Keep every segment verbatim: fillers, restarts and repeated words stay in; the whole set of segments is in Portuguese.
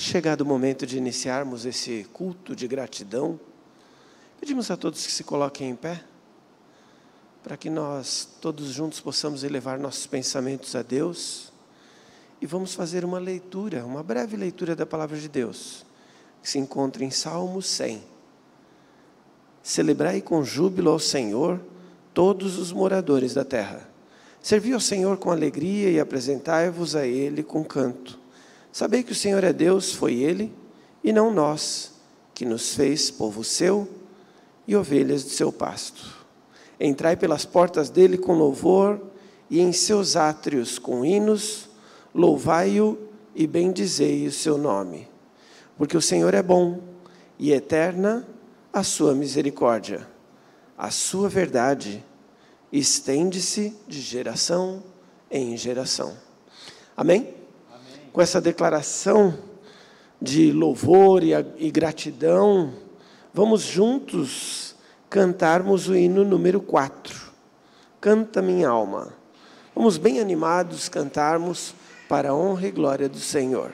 chegado o momento de iniciarmos esse culto de gratidão, pedimos a todos que se coloquem em pé, para que nós todos juntos possamos elevar nossos pensamentos a Deus, e vamos fazer uma leitura, uma breve leitura da Palavra de Deus, que se encontra em Salmo cem. Celebrai com júbilo ao Senhor todos os moradores da terra. Servi ao Senhor com alegria e apresentai-vos a Ele com canto. Sabei que o Senhor é Deus, foi Ele, e não nós, que nos fez povo seu e ovelhas de seu pasto. Entrai pelas portas dele com louvor, e em seus átrios com hinos, louvai-o e bendizei o seu nome. Porque o Senhor é bom, e eterna a sua misericórdia. A sua verdade estende-se de geração em geração. Amém? Com essa declaração de louvor e, e gratidão, vamos juntos cantarmos o hino número quatro. Canta minha alma. Vamos bem animados cantarmos para a honra e glória do Senhor.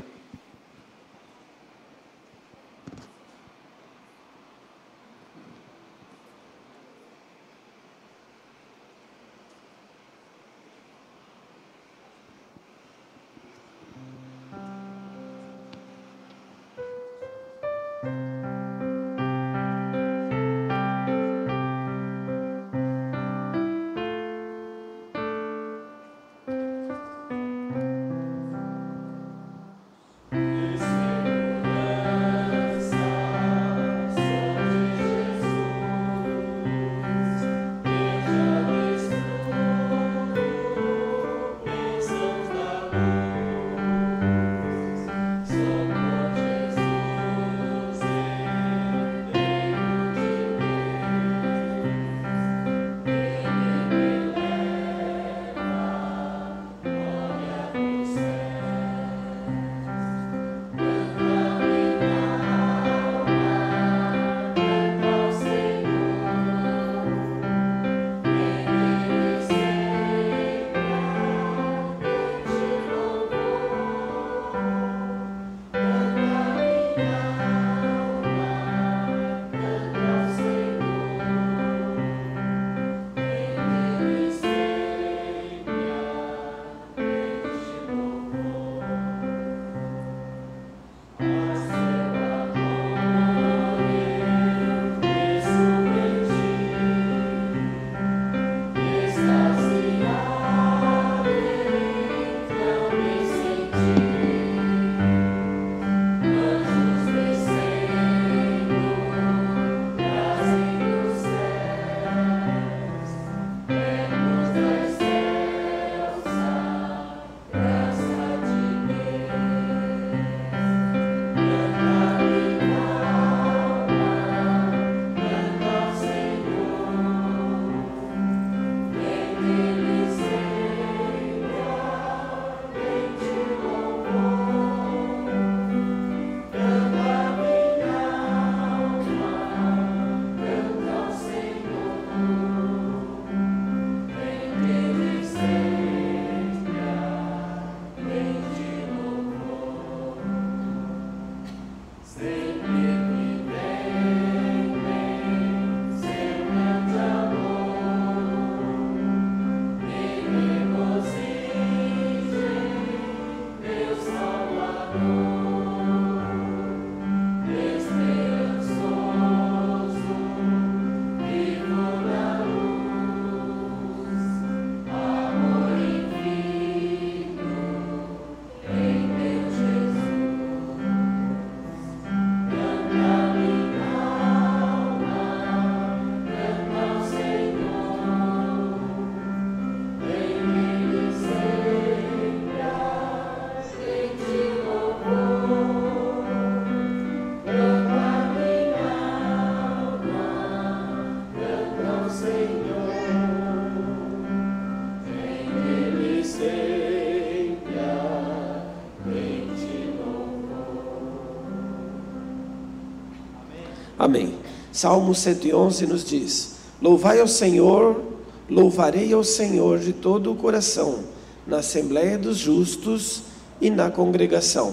Amém. Salmo cento e onze nos diz: louvai ao Senhor, louvarei ao Senhor de todo o coração, na assembleia dos justos e na congregação.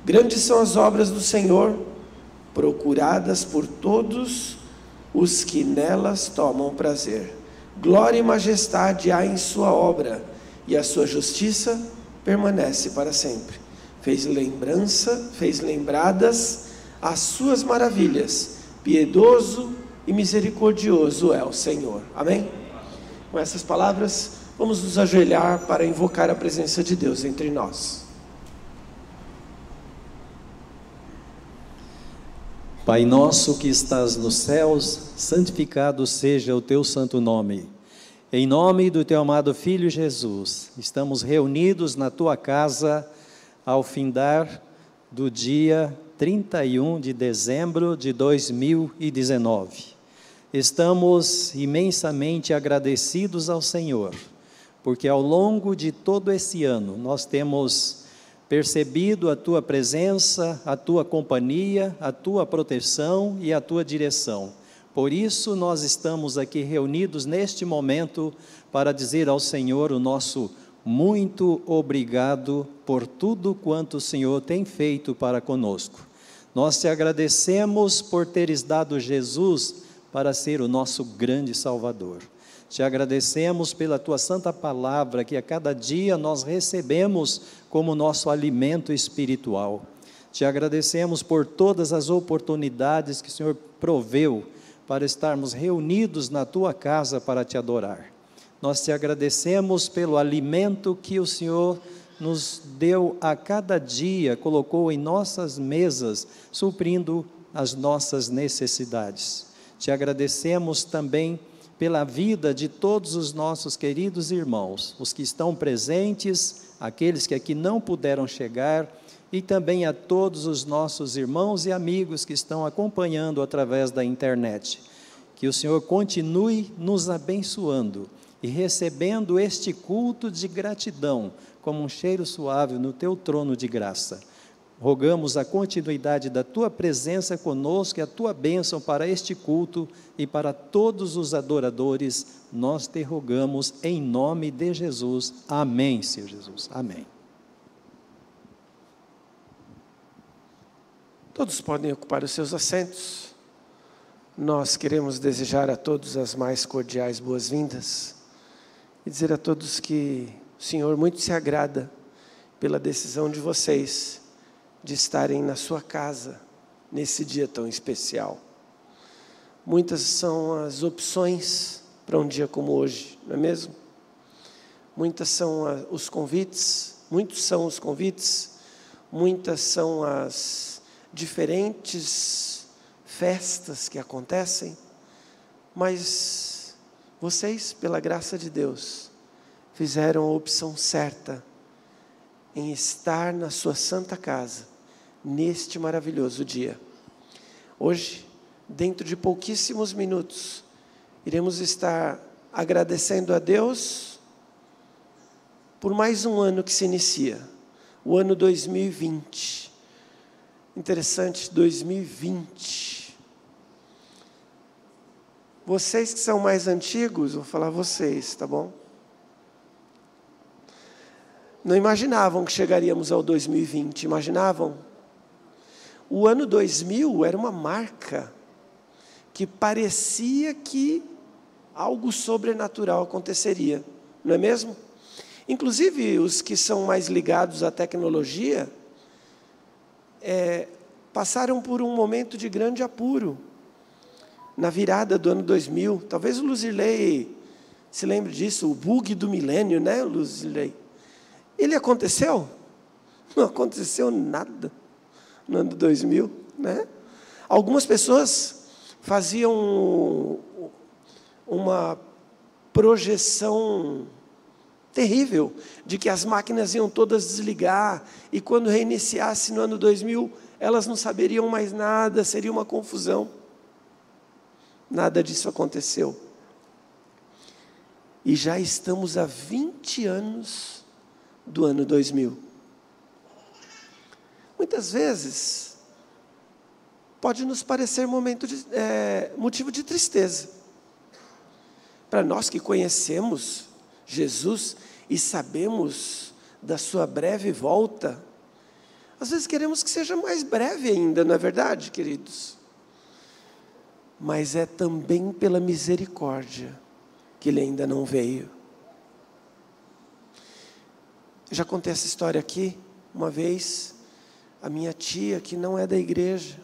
Grandes são as obras do Senhor, procuradas por todos os que nelas tomam prazer. Glória e majestade há em sua obra, e a sua justiça permanece para sempre. Fez lembrança, fez lembradas as suas maravilhas. Piedoso e misericordioso é o Senhor. Amém? Com essas palavras, vamos nos ajoelhar para invocar a presença de Deus entre nós. Pai nosso que estás nos céus, santificado seja o teu santo nome. Em nome do teu amado Filho Jesus, estamos reunidos na tua casa ao findar do dia trinta e um de dezembro de dois mil e dezenove. Estamos imensamente agradecidos ao Senhor, porque ao longo de todo esse ano nós temos percebido a tua presença, a tua companhia, a tua proteção e a tua direção. Por isso nós estamos aqui reunidos neste momento para dizer ao Senhor o nosso muito obrigado por tudo quanto o Senhor tem feito para conosco. Nós te agradecemos por teres dado Jesus para ser o nosso grande Salvador. Te agradecemos pela tua santa palavra que a cada dia nós recebemos como nosso alimento espiritual. Te agradecemos por todas as oportunidades que o Senhor proveu para estarmos reunidos na tua casa para te adorar. Nós te agradecemos pelo alimento que o Senhor nos deu a cada dia, colocou em nossas mesas, suprindo as nossas necessidades. Te agradecemos também pela vida de todos os nossos queridos irmãos, os que estão presentes, aqueles que aqui não puderam chegar, e também a todos os nossos irmãos e amigos que estão acompanhando através da internet. Que o Senhor continue nos abençoando e recebendo este culto de gratidão como um cheiro suave no teu trono de graça. Rogamos a continuidade da tua presença conosco e a tua bênção para este culto e para todos os adoradores. Nós te rogamos em nome de Jesus. Amém, Senhor Jesus. Amém. Todos podem ocupar os seus assentos. Nós queremos desejar a todos as mais cordiais boas-vindas e dizer a todos que o Senhor muito se agrada pela decisão de vocês de estarem na sua casa nesse dia tão especial. Muitas são as opções para um dia como hoje, não é mesmo? Muitas são os convites, muitos são os convites, muitas são as diferentes festas que acontecem, mas vocês, pela graça de Deus, fizeram a opção certa em estar na sua santa casa, neste maravilhoso dia. Hoje, dentro de pouquíssimos minutos, iremos estar agradecendo a Deus por mais um ano que se inicia, o ano dois mil e vinte. Interessante, dois mil e vinte. Vocês que são mais antigos, vou falar vocês, tá bom? Não imaginavam que chegaríamos ao dois mil e vinte, imaginavam? O ano dois mil era uma marca que parecia que algo sobrenatural aconteceria, não é mesmo? Inclusive os que são mais ligados à tecnologia, é, passaram por um momento de grande apuro, na virada do ano dois mil, talvez o Luzirley se lembre disso, o bug do milênio, né, Luzirley? Ele aconteceu? Não aconteceu nada no ano dois mil, né? Algumas pessoas faziam uma projeção terrível de que as máquinas iam todas desligar e quando reiniciasse no ano dois mil, elas não saberiam mais nada, seria uma confusão. Nada disso aconteceu. E já estamos há vinte anos do ano dois mil. Muitas vezes, pode nos parecer momento de, é, motivo de tristeza. Para nós que conhecemos Jesus e sabemos da sua breve volta, Às vezes queremos que seja mais breve ainda, não é verdade, queridos? Mas é também pela misericórdia que ele ainda não veio. Eu já contei essa história aqui, uma vez, a minha tia, que não é da igreja,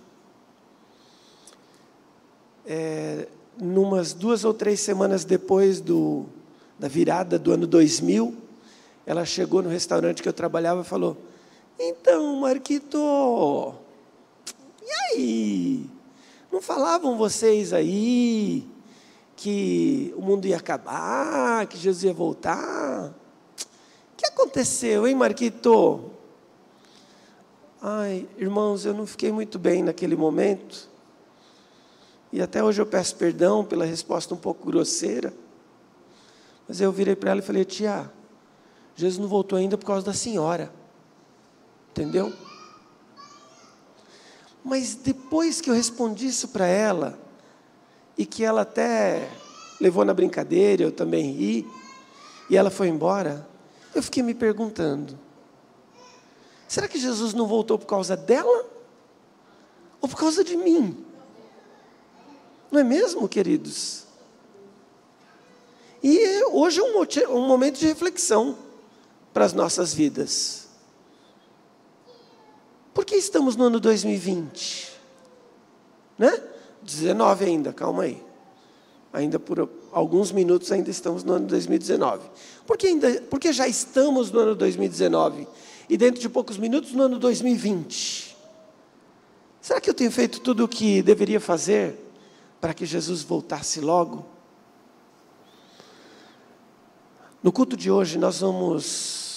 é, numas duas ou três semanas depois do, da virada do ano dois mil, ela chegou no restaurante que eu trabalhava e falou: então, Marquito, e aí? Não falavam vocês aí que o mundo ia acabar, que Jesus ia voltar? O que aconteceu, hein, Marquito? Ai, irmãos, eu não fiquei muito bem naquele momento. E até hoje eu peço perdão pela resposta um pouco grosseira. Mas eu virei para ela e falei: tia, Jesus não voltou ainda por causa da senhora. Entendeu? Mas depois que eu respondi isso para ela, e que ela até levou na brincadeira, eu também ri, e ela foi embora, eu fiquei me perguntando: será que Jesus não voltou por causa dela? Ou por causa de mim? Não é mesmo, queridos? E hoje é um, motivo, um momento de reflexão para as nossas vidas. Por que estamos no ano dois mil e vinte? Né? dezenove ainda, calma aí. Ainda por alguns minutos ainda estamos no ano dois mil e dezenove. Por que, ainda, por que já estamos no ano dois mil e dezenove? E dentro de poucos minutos no ano dois mil e vinte? Será que eu tenho feito tudo o que deveria fazer para que Jesus voltasse logo? No culto de hoje nós vamos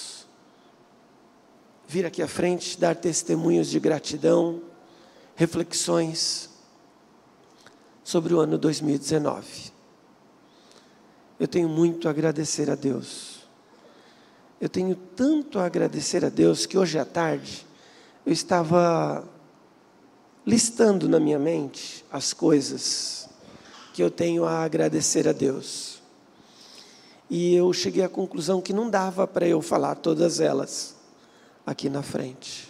vir aqui à frente, dar testemunhos de gratidão, reflexões sobre o ano dois mil e dezenove. Eu tenho muito a agradecer a Deus. Eu tenho tanto a agradecer a Deus que hoje à tarde eu estava listando na minha mente as coisas que eu tenho a agradecer a Deus. E eu cheguei à conclusão que não dava para eu falar todas elas aqui na frente,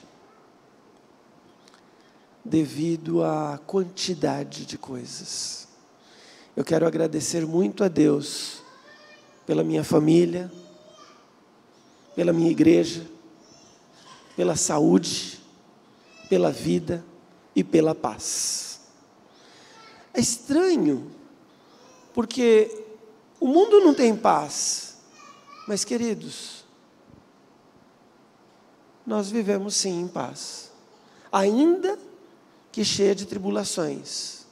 devido à quantidade de coisas. Eu quero agradecer muito a Deus pela minha família, pela minha igreja, pela saúde, pela vida e pela paz. É estranho, porque o mundo não tem paz, mas, queridos, nós vivemos sim em paz, ainda que cheia de tribulações,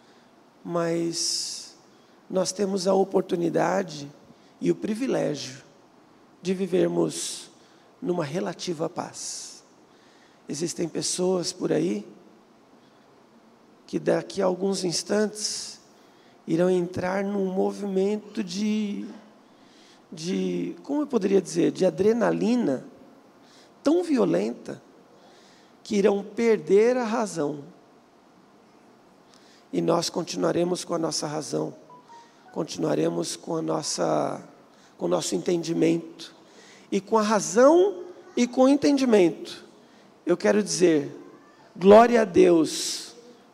mas nós temos a oportunidade e o privilégio de vivermos numa relativa paz. Existem pessoas por aí que daqui a alguns instantes irão entrar num movimento de, de, como eu poderia dizer, de adrenalina tão violenta, que irão perder a razão. E nós continuaremos com a nossa razão, continuaremos com a nossa, com o nosso entendimento. E com a razão e com o entendimento, eu quero dizer, glória a Deus.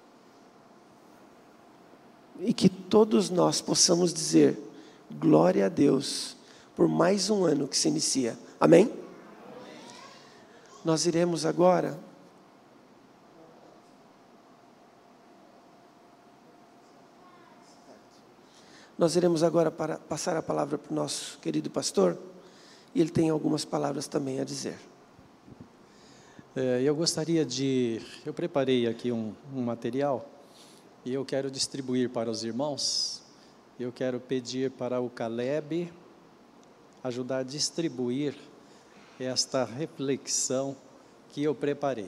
E que todos nós possamos dizer, glória a Deus, por mais um ano que se inicia. Amém? Nós iremos agora Nós iremos agora para passar a palavra para o nosso querido pastor, e ele tem algumas palavras também a dizer. É, eu gostaria de, eu preparei aqui um, um material, e eu quero distribuir para os irmãos. Eu quero pedir para o Caleb ajudar a distribuir esta reflexão que eu preparei.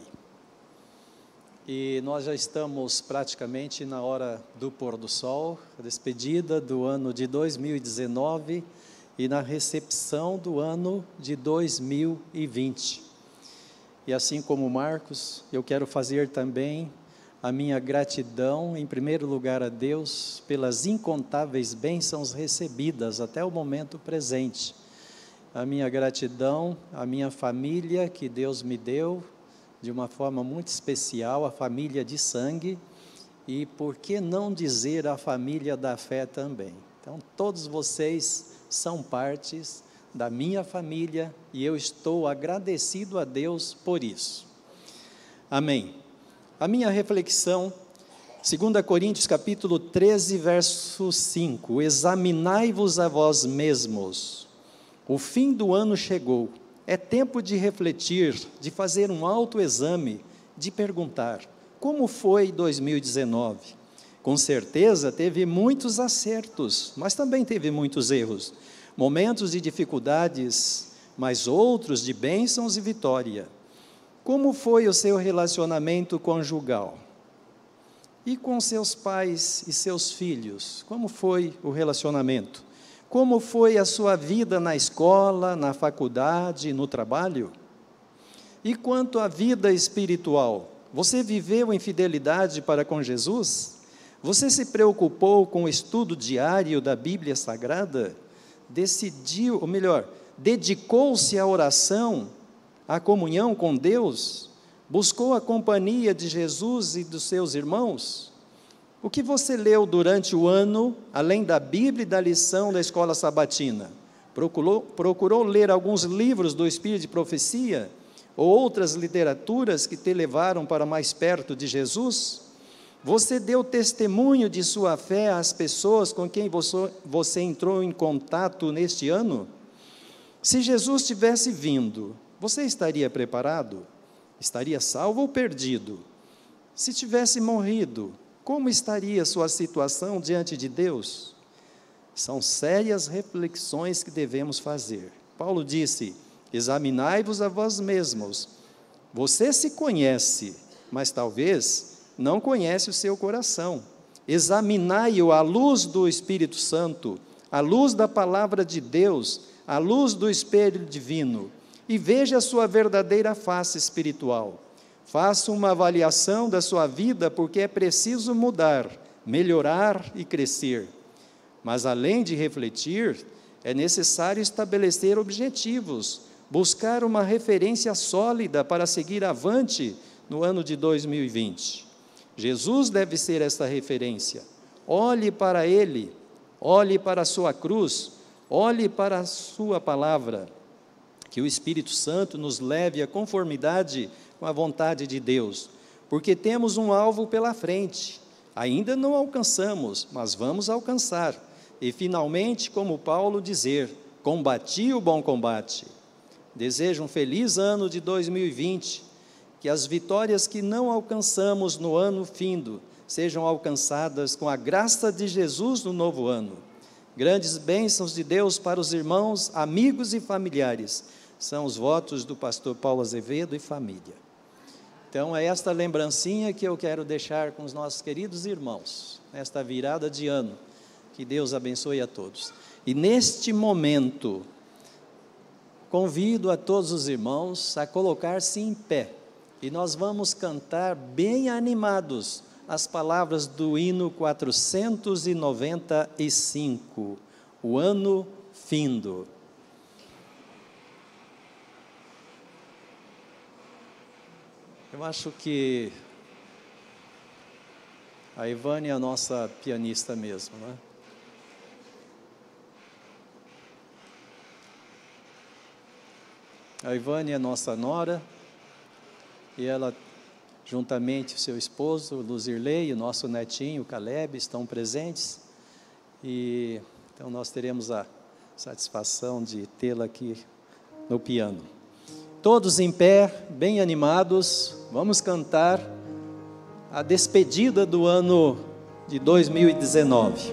E nós já estamos praticamente na hora do pôr do sol, a despedida do ano de dois mil e dezenove e na recepção do ano de dois mil e vinte. E assim como Marcos, eu quero fazer também a minha gratidão, em primeiro lugar a Deus, pelas incontáveis bênçãos recebidas até o momento presente. A minha gratidão à minha família que Deus me deu, de uma forma muito especial, a família de sangue, e por que não dizer a família da fé também. Então, todos vocês são partes da minha família, e eu estou agradecido a Deus por isso. Amém. A minha reflexão, segunda Coríntios capítulo treze, verso cinco, examinai-vos a vós mesmos, o fim do ano chegou, é tempo de refletir, de fazer um autoexame, de perguntar, como foi dois mil e dezenove? Com certeza teve muitos acertos, mas também teve muitos erros, momentos de dificuldades, mas outros de bênçãos e vitória. Como foi o seu relacionamento conjugal? E com seus pais e seus filhos, como foi o relacionamento? Como foi a sua vida na escola, na faculdade, no trabalho? E quanto à vida espiritual, você viveu em fidelidade para com Jesus? Você se preocupou com o estudo diário da Bíblia Sagrada? Decidiu, ou melhor, dedicou-se à oração, à comunhão com Deus? Buscou a companhia de Jesus e dos seus irmãos? O que você leu durante o ano, além da Bíblia e da lição da escola sabatina? Procurou, procurou ler alguns livros do Espírito de Profecia? Ou outras literaturas que te levaram para mais perto de Jesus? Você deu testemunho de sua fé às pessoas com quem você, você entrou em contato neste ano? Se Jesus tivesse vindo, você estaria preparado? Estaria salvo ou perdido? Se tivesse morrido, como estaria sua situação diante de Deus? São sérias reflexões que devemos fazer. Paulo disse, examinai-vos a vós mesmos. Você se conhece, mas talvez não conhece o seu coração. Examinai-o à luz do Espírito Santo, à luz da palavra de Deus, à luz do espelho divino, e veja a sua verdadeira face espiritual. Faça uma avaliação da sua vida, porque é preciso mudar, melhorar e crescer. Mas além de refletir, é necessário estabelecer objetivos, buscar uma referência sólida para seguir avante no ano de dois mil e vinte. Jesus deve ser esta referência. Olhe para Ele, olhe para a sua cruz, olhe para a sua palavra. Que o Espírito Santo nos leve à conformidade com a vontade de Deus, porque temos um alvo pela frente, ainda não alcançamos, mas vamos alcançar, e finalmente, como Paulo dizer, combati o bom combate. Desejo um feliz ano de dois mil e vinte, que as vitórias que não alcançamos no ano findo, sejam alcançadas com a graça de Jesus no novo ano. Grandes bênçãos de Deus para os irmãos, amigos e familiares, são os votos do pastor Paulo Azevedo e família. Então, é esta lembrancinha que eu quero deixar com os nossos queridos irmãos, nesta virada de ano, que Deus abençoe a todos. E neste momento, convido a todos os irmãos a colocar-se em pé, e nós vamos cantar bem animados as palavras do hino quatrocentos e noventa e cinco, o ano findo. Eu acho que a Ivane é a nossa pianista mesmo, né? A Ivane é nossa nora, e ela, juntamente com seu esposo, Luzirley, e o nosso netinho, Caleb, estão presentes, e então nós teremos a satisfação de tê-la aqui no piano. Todos em pé, bem animados, vamos cantar a despedida do ano de dois mil e dezenove.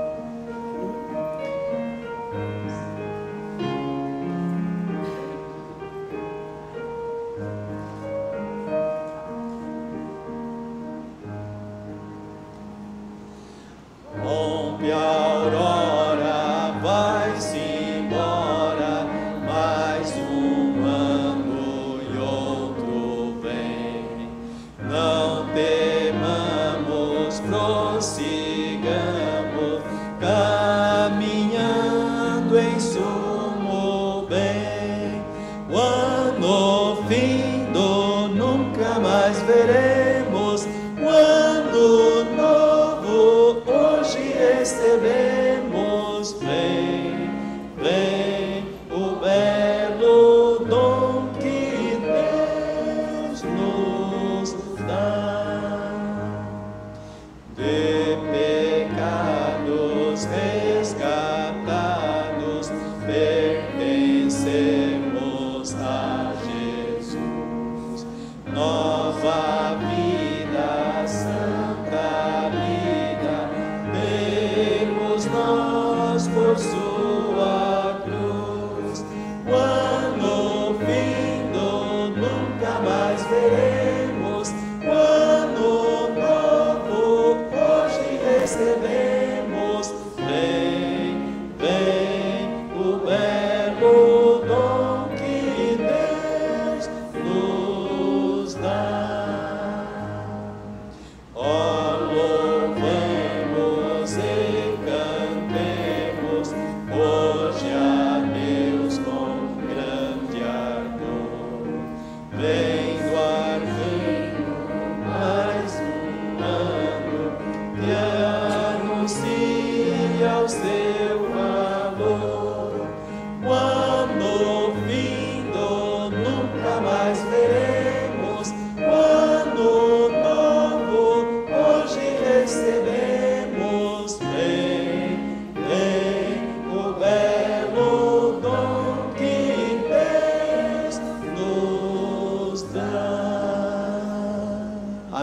Rompe a aurora, vai-se embora, mais um ano e outro vem. Não temamos, prossigamos,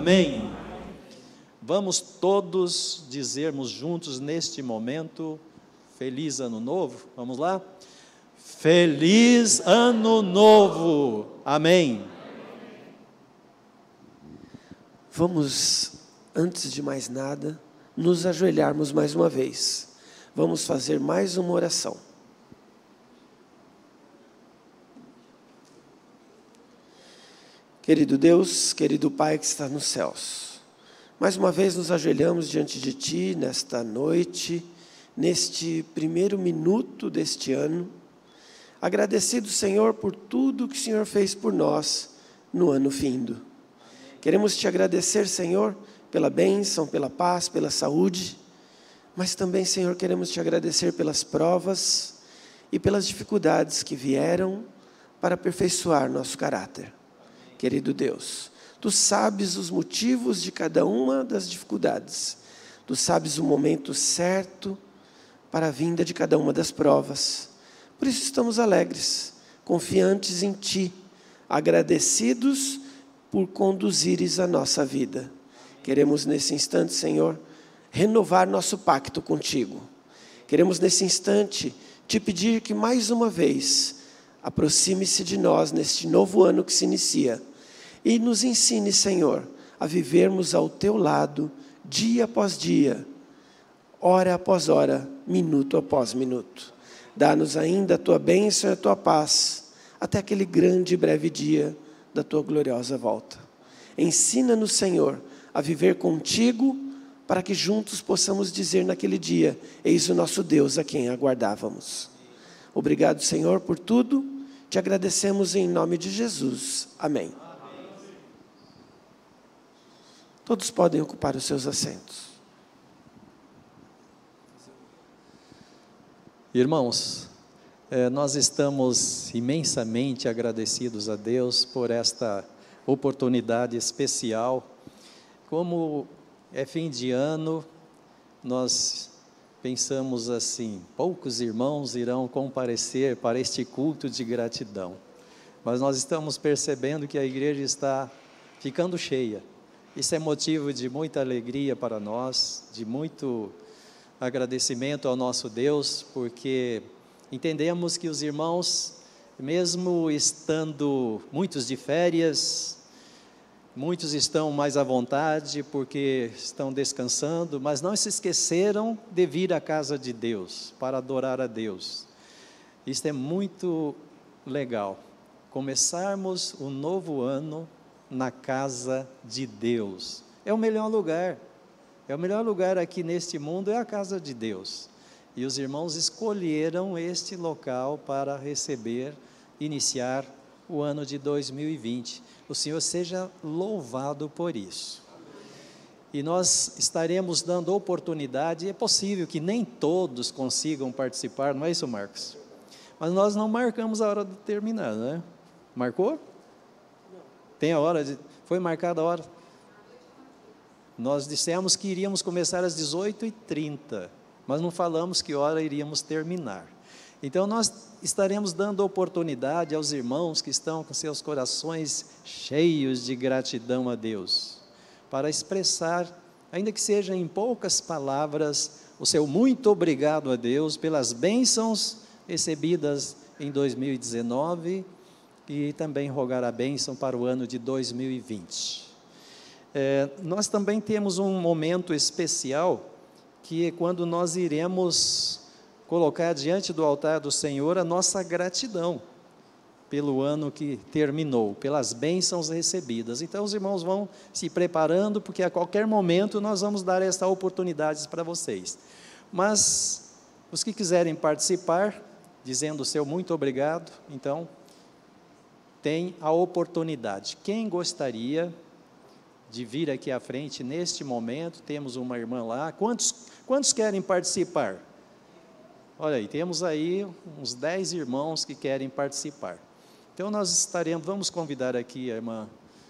Amém. Vamos todos dizermos juntos neste momento, feliz ano novo, vamos lá? Feliz ano novo, amém. Vamos, antes de mais nada, nos ajoelharmos mais uma vez. Vamos fazer mais uma oração. Querido Deus, querido Pai que está nos céus, mais uma vez nos ajoelhamos diante de Ti nesta noite, neste primeiro minuto deste ano, agradecido, Senhor, por tudo que o Senhor fez por nós no ano findo. Queremos Te agradecer, Senhor, pela bênção, pela paz, pela saúde, mas também, Senhor, queremos Te agradecer pelas provas e pelas dificuldades que vieram para aperfeiçoar nosso caráter. Querido Deus, Tu sabes os motivos de cada uma das dificuldades, Tu sabes o momento certo para a vinda de cada uma das provas. Por isso estamos alegres, confiantes em Ti, agradecidos por conduzires a nossa vida. Queremos nesse instante, Senhor, renovar nosso pacto contigo. Queremos nesse instante Te pedir que mais uma vez aproxime-se de nós neste novo ano que se inicia e nos ensine, Senhor, a vivermos ao Teu lado, dia após dia, hora após hora, minuto após minuto. Dá-nos ainda a Tua bênção e a Tua paz, até aquele grande e breve dia da Tua gloriosa volta. Ensina-nos, Senhor, a viver contigo, para que juntos possamos dizer naquele dia: eis o nosso Deus a quem aguardávamos. Obrigado, Senhor, por tudo. Te agradecemos em nome de Jesus. Amém. Todos podem ocupar os seus assentos. Irmãos, eh, nós estamos imensamente agradecidos a Deus por esta oportunidade especial. Como é fim de ano, nós pensamos assim: poucos irmãos irão comparecer para este culto de gratidão. Mas nós estamos percebendo que a igreja está ficando cheia. Isso é motivo de muita alegria para nós, de muito agradecimento ao nosso Deus, porque entendemos que os irmãos, mesmo estando muitos de férias, muitos estão mais à vontade porque estão descansando, mas não se esqueceram de vir à casa de Deus, para adorar a Deus. Isso é muito legal, começarmos o novo ano na casa de Deus. É o melhor lugar, é o melhor lugar aqui neste mundo, é a casa de Deus. E os irmãos escolheram este local para receber, iniciar o ano de dois mil e vinte. O Senhor seja louvado por isso. E nós estaremos dando oportunidade, é possível que nem todos consigam participar, não é isso, Marcos? Mas nós não marcamos a hora de terminar, né? Marcou? Tem a hora, de, foi marcada a hora? Nós dissemos que iríamos começar às dezoito e trinta, mas não falamos que hora iríamos terminar. Então nós estaremos dando oportunidade aos irmãos que estão com seus corações cheios de gratidão a Deus, para expressar, ainda que seja em poucas palavras, o seu muito obrigado a Deus pelas bênçãos recebidas em dois mil e dezenove e também rogar a bênção para o ano de dois mil e vinte. É, nós também temos um momento especial, que é quando nós iremos colocar diante do altar do Senhor a nossa gratidão pelo ano que terminou, pelas bênçãos recebidas. Então os irmãos vão se preparando, porque a qualquer momento nós vamos dar esta oportunidade para vocês. Mas os que quiserem participar, dizendo o seu muito obrigado, então tem a oportunidade. Quem gostaria de vir aqui à frente neste momento? Temos uma irmã lá. Quantos, quantos querem participar? Olha aí, temos aí uns dez irmãos que querem participar. Então nós estaremos, vamos convidar aqui a irmã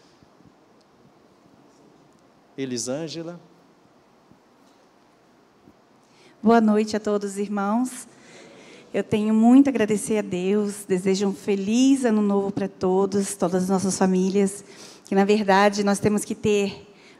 Elisângela. Boa noite a todos os irmãos. Eu tenho muito a agradecer a Deus, desejo um feliz ano novo para todos, todas as nossas famílias, que na verdade nós temos que ter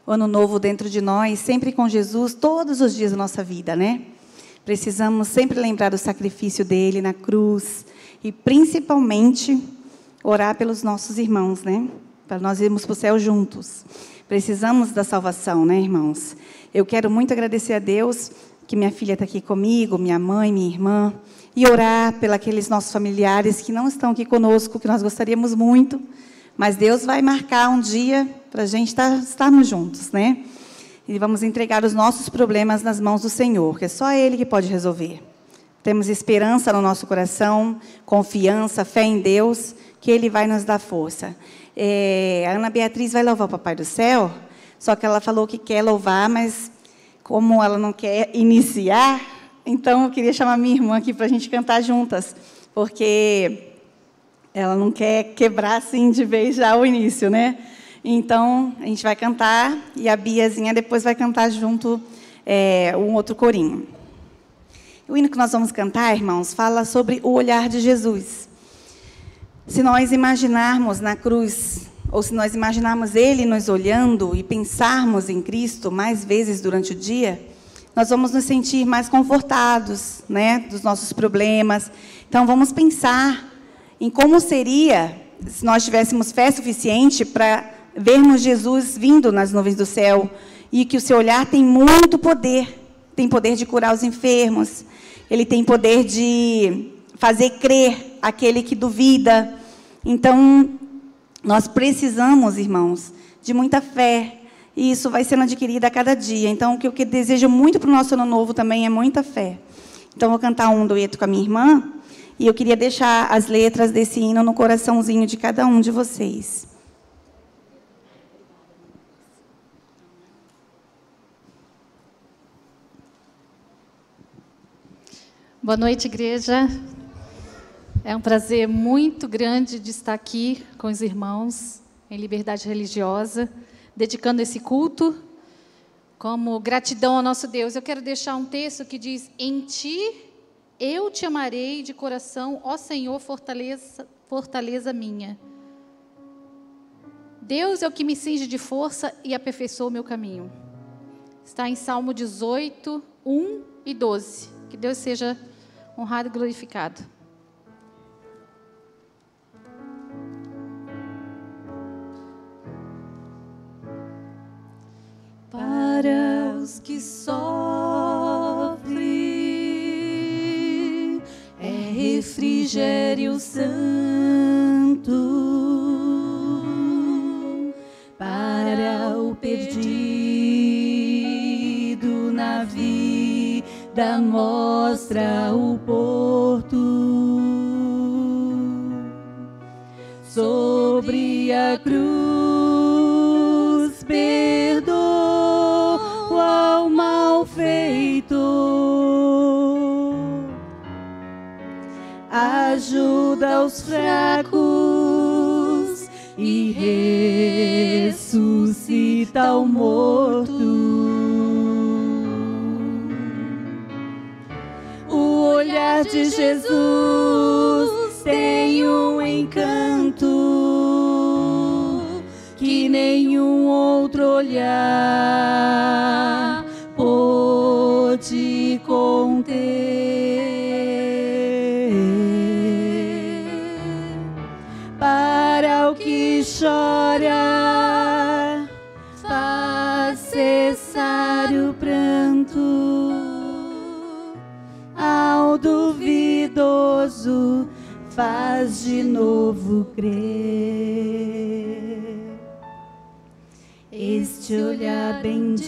o ano novo dentro de nós, sempre com Jesus, todos os dias da nossa vida, né? Precisamos sempre lembrar do sacrifício dele na cruz e, principalmente, orar pelos nossos irmãos, né? Para nós irmos para o céu juntos. Precisamos da salvação, né, irmãos? Eu quero muito agradecer a Deus que minha filha está aqui comigo, minha mãe, minha irmã, e orar pelos nossos familiares que não estão aqui conosco, que nós gostaríamos muito, mas Deus vai marcar um dia para a gente estar, estarmos juntos, né? E vamos entregar os nossos problemas nas mãos do Senhor, que é só Ele que pode resolver. Temos esperança no nosso coração, confiança, fé em Deus, que Ele vai nos dar força. É, a Ana Beatriz vai louvar o Papai do Céu, só que ela falou que quer louvar, mas como ela não quer iniciar, então eu queria chamar minha irmã aqui para a gente cantar juntas, porque ela não quer quebrar assim de vez já o início, né? Então, a gente vai cantar e a Biazinha depois vai cantar junto é, um outro corinho. O hino que nós vamos cantar, irmãos, fala sobre o olhar de Jesus. Se nós imaginarmos na cruz, ou se nós imaginarmos Ele nos olhando e pensarmos em Cristo mais vezes durante o dia, nós vamos nos sentir mais confortados, né, dos nossos problemas. Então, vamos pensar em como seria se nós tivéssemos fé suficiente para vermos Jesus vindo nas nuvens do céu, e que o seu olhar tem muito poder, tem poder de curar os enfermos, ele tem poder de fazer crer aquele que duvida. Então, nós precisamos, irmãos, de muita fé, e isso vai sendo adquirido a cada dia. Então, o que eu desejo muito para o nosso ano novo também é muita fé. Então, vou cantar um dueto com a minha irmã, e eu queria deixar as letras desse hino no coraçãozinho de cada um de vocês. Boa noite, igreja. É um prazer muito grande de estar aqui com os irmãos em liberdade religiosa, dedicando esse culto como gratidão ao nosso Deus. Eu quero deixar um texto que diz: em ti eu te amarei de coração, ó Senhor, fortaleza, fortaleza minha. Deus é o que me cinge de força e aperfeiçoa o meu caminho. Está em Salmo dezoito, um e doze. Que Deus seja honrado e glorificado. Para os que sofrem, é refrigério santo. Para o perdido na vida, mostra o porto. Sobre a cruz perdoa o mal feito, ajuda os fracos e ressuscita o morto. O olhar de Jesus tem um encanto que nenhum outro olhar pôde conter. Para o que chora, faz cessar o pranto. Ao duvidoso, faz de novo crer. Este olhar bendito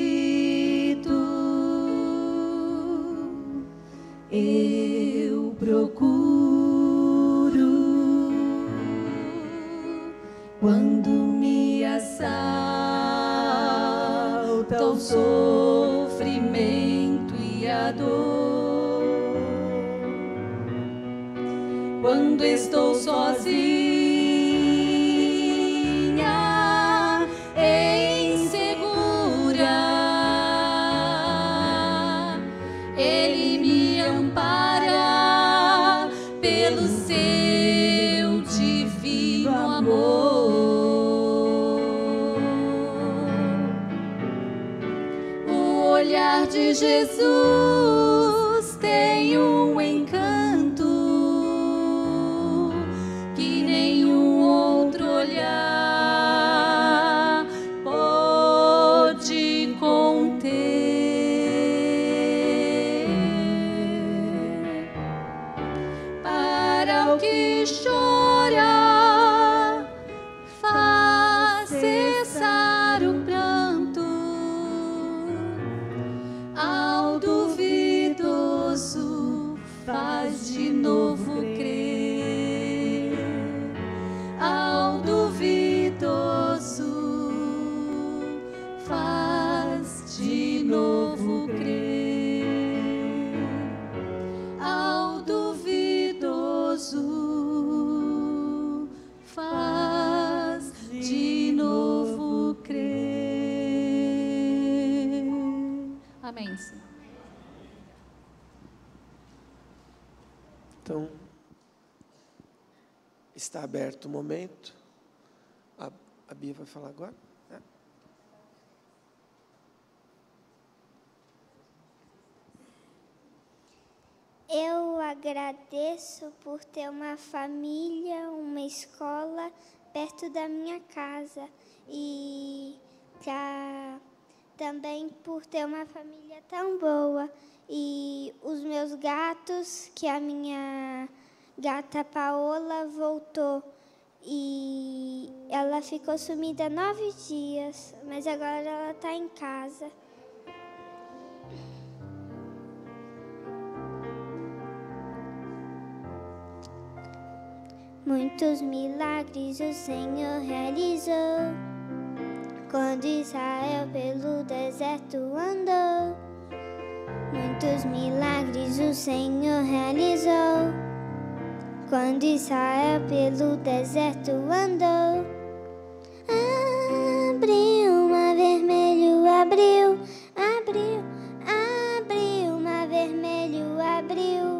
eu procuro quando me assalta o sofrimento e a dor. Quando estou sozinha e insegura, Ele me ampara pelo seu divino amor. de Jesus tem um encanto que nenhum outro olhar pode conter. Para o que chora, faz cessar o pranto. Ao duvidoso faz de novo crer. Ao duvidoso faz de novo crer. Ao duvidoso faz de novo crer. Amém, Senhor. Então, está aberto o momento. A, a Bia vai falar agora? É. Eu agradeço por ter uma família, uma escola perto da minha casa e pra, também por ter uma família tão boa e os meus gatos, que a minha gata Paola voltou e ela ficou sumida nove dias, mas agora ela está em casa. Muitos milagres o Senhor realizou, quando Israel pelo deserto andou. Muitos milagres o Senhor realizou, quando Israel pelo deserto andou. Abriu o mar vermelho, abriu, abriu, abriu o mar vermelho, abriu.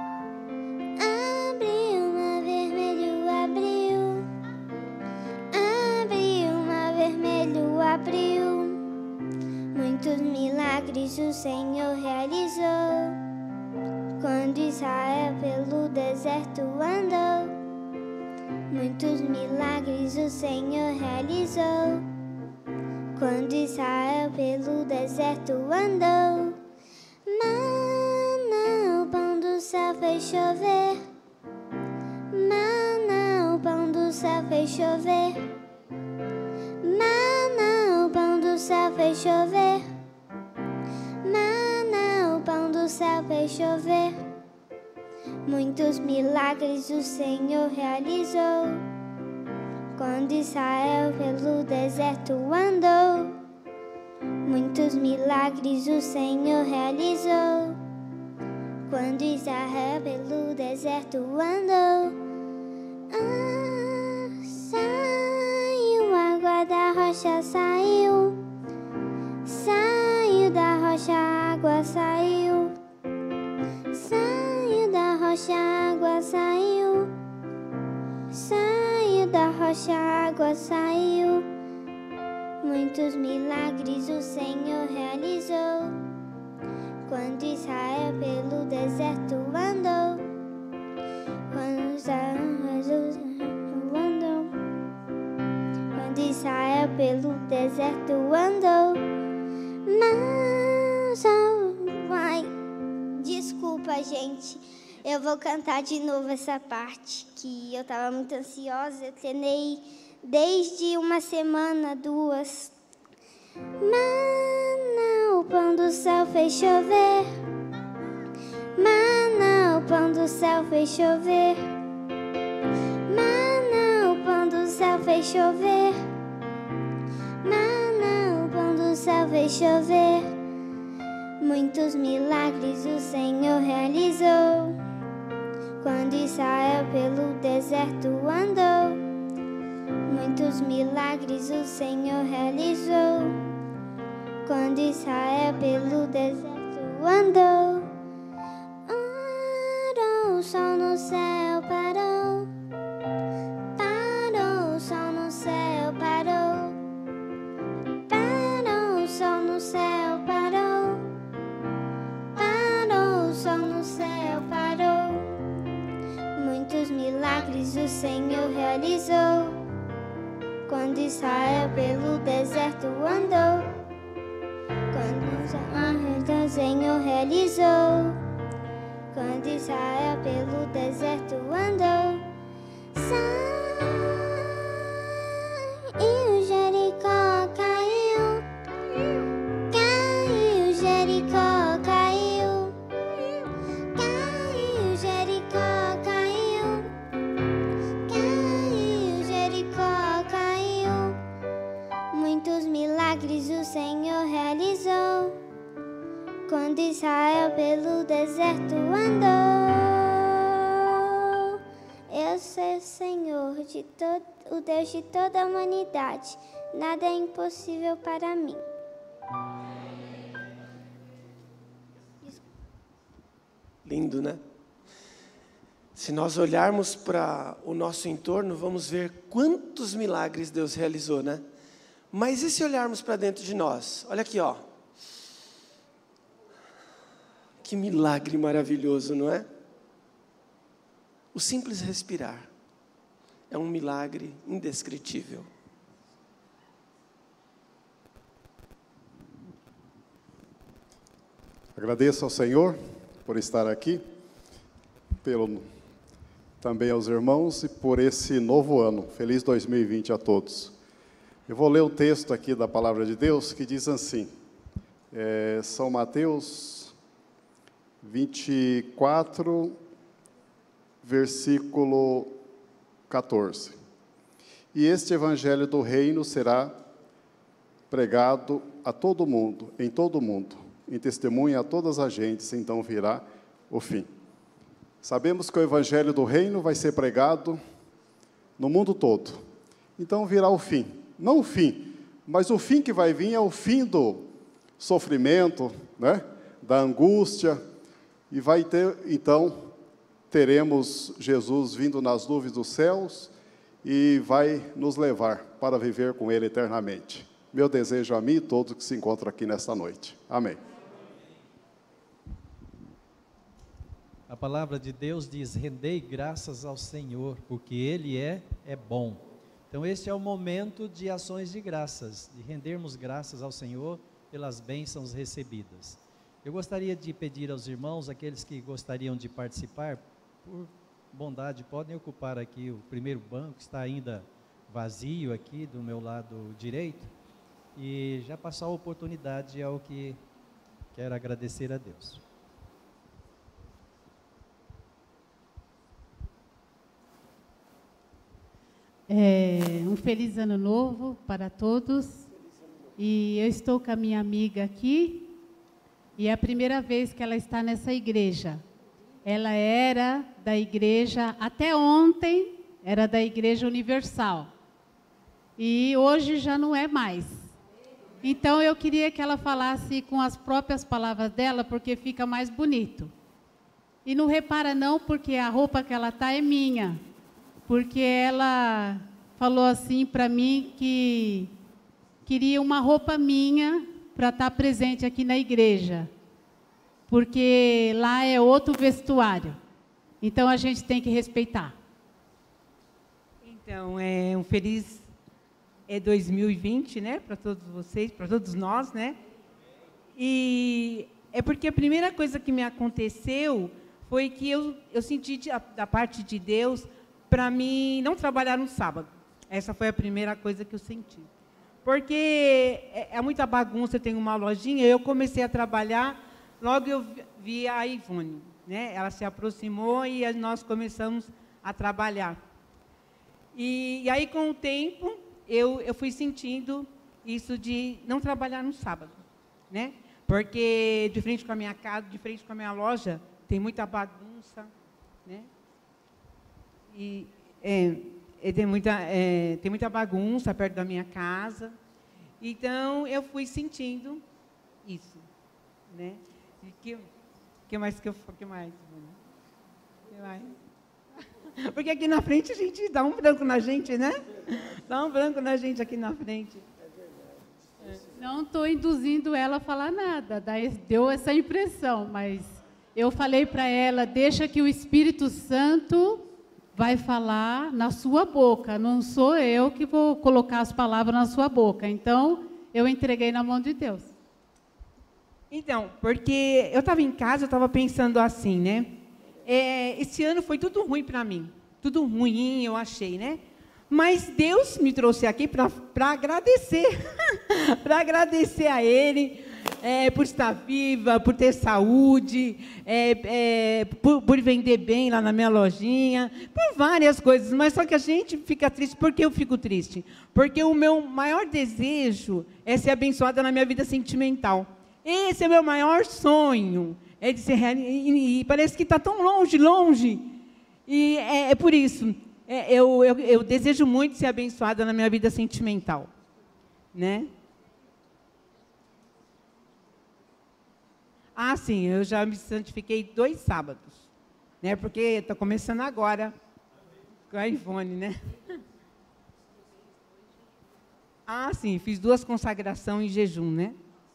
Abriu. Muitos milagres o Senhor realizou, quando Israel pelo deserto andou. Muitos milagres o Senhor realizou, quando Israel pelo deserto andou. Maná, o pão do céu fez chover. Maná, o pão do céu fez chover. Maná, o pão do céu fez chover. Maná, o pão do céu fez chover. Muitos milagres o Senhor realizou, quando Israel pelo deserto andou. Muitos milagres o Senhor realizou, quando Israel pelo deserto andou. Ah, saiu água da rocha, saiu. Saiu da rocha, água saiu. Saiu da rocha, água saiu. Saiu da rocha, água saiu. Muitos milagres o Senhor realizou, quando Israel pelo deserto andou. Quando Israel andou. Quando Israel pelo deserto andou. Mas, ai, desculpa, gente. Eu vou cantar de novo essa parte, que eu estava muito ansiosa. Eu treinei desde uma semana, duas. Maná, o pão do céu fez chover. Maná, o pão do céu fez chover. Maná, o pão do céu fez chover. Maná, o pão do céu fez chover. Muitos milagres o Senhor realizou, quando Israel pelo deserto andou. Muitos milagres o Senhor realizou, quando Israel pelo deserto andou. Parou o sol no céu, parou. Parou o sol no céu, parou. Parou o sol no céu, parou. realizou. Quando Israel pelo deserto andou. Quando Israel o Senhor realizou. Quando Israel pelo deserto andou. Saiu Jericó, caiu. Caiu Jericó, caiu. Caiu Jericó, caiu. Caiu Jericó, caiu. Muitos milagres o Senhor realizou. Quando Israel pelo deserto andou. Eu sou o Senhor, de todo, o Deus de toda a humanidade. Nada é impossível para mim. Lindo, né? Se nós olharmos para o nosso entorno, vamos ver quantos milagres Deus realizou, né? Mas e se olharmos para dentro de nós? Olha aqui, ó. Que milagre maravilhoso, não é? O simples respirar é um milagre indescritível. Agradeço ao Senhor por estar aqui, pelo, também aos irmãos e por esse novo ano. Feliz dois mil e vinte a todos. Eu vou ler o texto aqui da Palavra de Deus que diz assim, é, São Mateus vinte e quatro, versículo quatorze. E este evangelho do reino será pregado a todo mundo, em todo mundo, em testemunha a todas as gentes, então virá o fim. Sabemos que o evangelho do reino vai ser pregado no mundo todo. Então virá o fim. Não o fim, mas o fim que vai vir é o fim do sofrimento, né? Da angústia, e vai ter, então, teremos Jesus vindo nas nuvens dos céus e vai nos levar para viver com Ele eternamente. Meu desejo a mim e todos que se encontram aqui nesta noite. Amém. A palavra de Deus diz, rendei graças ao Senhor, porque Ele é, é bom. Então este é o momento de ações de graças, de rendermos graças ao Senhor pelas bênçãos recebidas. Eu gostaria de pedir aos irmãos, aqueles que gostariam de participar, por bondade, podem ocupar aqui o primeiro banco, que está ainda vazio aqui do meu lado direito, e já passar a oportunidade ao que quero agradecer a Deus. É, um feliz ano novo para todos. E eu estou com a minha amiga aqui, e é a primeira vez que ela está nessa igreja. Ela era da igreja, até ontem, era da Igreja Universal. E hoje já não é mais. Então eu queria que ela falasse com as próprias palavras dela, porque fica mais bonito. E não repara não, porque a roupa que ela está é minha. Porque ela falou assim para mim que queria uma roupa minha para estar presente aqui na igreja. Porque lá é outro vestuário. Então a gente tem que respeitar. Então, é um feliz é dois mil e vinte, né, para todos vocês, para todos nós, né? E é porque a primeira coisa que me aconteceu foi que eu, eu senti de, da parte de Deus para mim não trabalhar no sábado. Essa foi a primeira coisa que eu senti. Porque é, é muita bagunça, eu tenho uma lojinha, eu comecei a trabalhar, logo eu vi a Ivone, né? Ela se aproximou e nós começamos a trabalhar. E, e aí, com o tempo, eu, eu fui sentindo isso de não trabalhar no sábado, né? Porque de frente com a minha casa, de frente com a minha loja, tem muita bagunça, né? E é, é, tem, muita, é, tem muita bagunça perto da minha casa. Então, eu fui sentindo isso, né? E que, que mais que eu... Que mais? Que mais? Porque aqui na frente a gente dá um branco na gente, né? Dá um branco na gente aqui na frente. Não estou induzindo ela a falar nada, deu essa impressão, mas eu falei para ela, deixa que o Espírito Santo vai falar na sua boca, não sou eu que vou colocar as palavras na sua boca. Então, eu entreguei na mão de Deus. Então, porque eu estava em casa, eu estava pensando assim, né? É, esse ano foi tudo ruim para mim. Tudo ruim, eu achei, né? Mas Deus me trouxe aqui para agradecer. para agradecer a Ele é, por estar viva, por ter saúde, é, é, por, por vender bem lá na minha lojinha, por várias coisas. Mas só que a gente fica triste. Por que eu fico triste? Porque o meu maior desejo é ser abençoada na minha vida sentimental. Esse é o meu maior sonho. É de ser real, e, e parece que está tão longe, longe. E é, é por isso, é, eu, eu, eu desejo muito ser abençoada na minha vida sentimental. Né? Ah, sim, eu já me santifiquei dois sábados. Né? Porque estou começando agora com a Ivone, né? Ah, sim, fiz duas consagrações em jejum, né?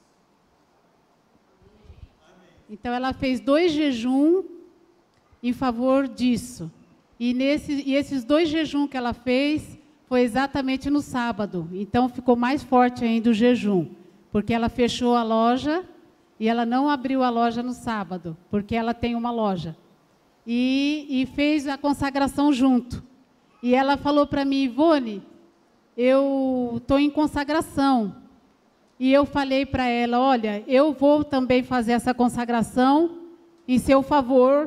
Então, ela fez dois jejuns em favor disso. E, nesse, e esses dois jejuns que ela fez foi exatamente no sábado. Então, ficou mais forte ainda o jejum. Porque ela fechou a loja e ela não abriu a loja no sábado, porque ela tem uma loja. E, e fez a consagração junto. E ela falou para mim, Ivone, eu estou em consagração. E eu falei para ela, olha, eu vou também fazer essa consagração em seu favor,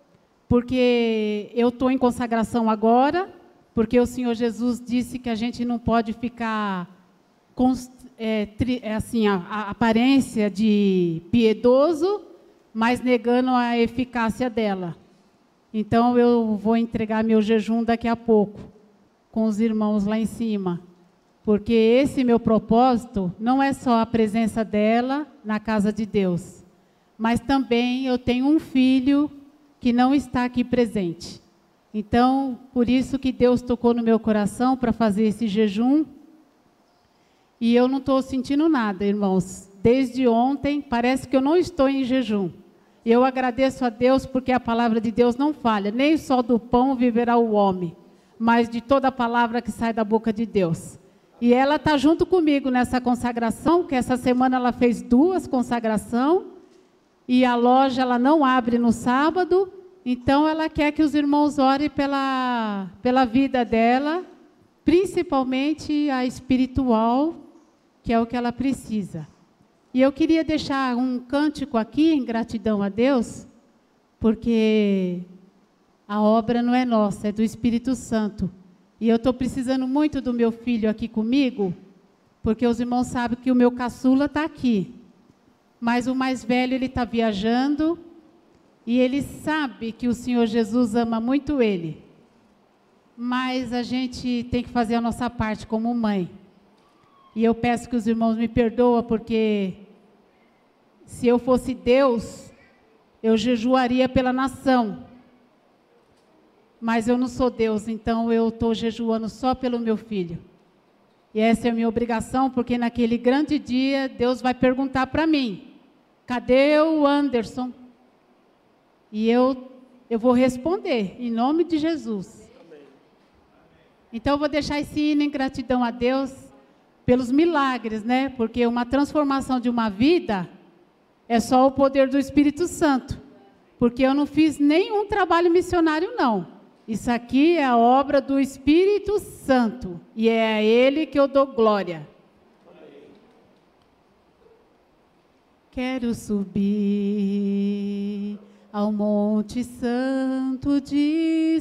porque eu estou em consagração agora, porque o Senhor Jesus disse que a gente não pode ficar com é, tri, assim, a, a aparência de piedoso, mas negando a eficácia dela. Então, eu vou entregar meu jejum daqui a pouco, com os irmãos lá em cima. Porque esse meu propósito não é só a presença dela na casa de Deus, mas também eu tenho um filho que não está aqui presente. Então, por isso que Deus tocou no meu coração para fazer esse jejum. E eu não estou sentindo nada, irmãos. Desde ontem, parece que eu não estou em jejum. E eu agradeço a Deus porque a palavra de Deus não falha. Nem só do pão viverá o homem, mas de toda a palavra que sai da boca de Deus. E ela está junto comigo nessa consagração, que essa semana ela fez duas consagrações, e a loja ela não abre no sábado, então ela quer que os irmãos orem pela, pela vida dela, principalmente a espiritual, que é o que ela precisa. E eu queria deixar um cântico aqui, em gratidão a Deus, porque a obra não é nossa, é do Espírito Santo. E eu estou precisando muito do meu filho aqui comigo, porque os irmãos sabem que o meu caçula está aqui. Mas o mais velho, ele está viajando, e ele sabe que o Senhor Jesus ama muito ele. Mas a gente tem que fazer a nossa parte como mãe. E eu peço que os irmãos me perdoem, porque se eu fosse Deus, eu jejuaria pela nação. Mas eu não sou Deus, então eu estou jejuando só pelo meu filho. E essa é a minha obrigação, porque naquele grande dia, Deus vai perguntar para mim, cadê o Anderson? E eu, eu vou responder, em nome de Jesus. Então eu vou deixar esse hino em gratidão a Deus, pelos milagres, né? Porque uma transformação de uma vida é só o poder do Espírito Santo. Porque eu não fiz nenhum trabalho missionário, não. Isso aqui é a obra do Espírito Santo. E é a Ele que eu dou glória. Amém. Quero subir ao Monte Santo de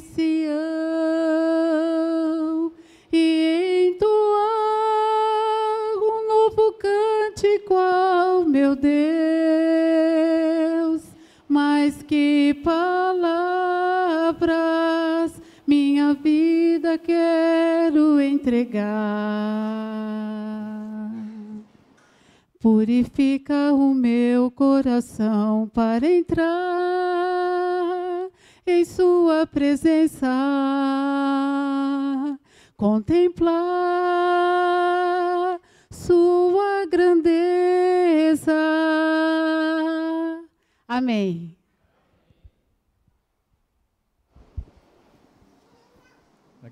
Sião e entoar um novo cântico ao meu Deus. Mas que palavras minha vida quero entregar. Purifica o meu coração para entrar em sua presença, contemplar sua grandeza. Amém.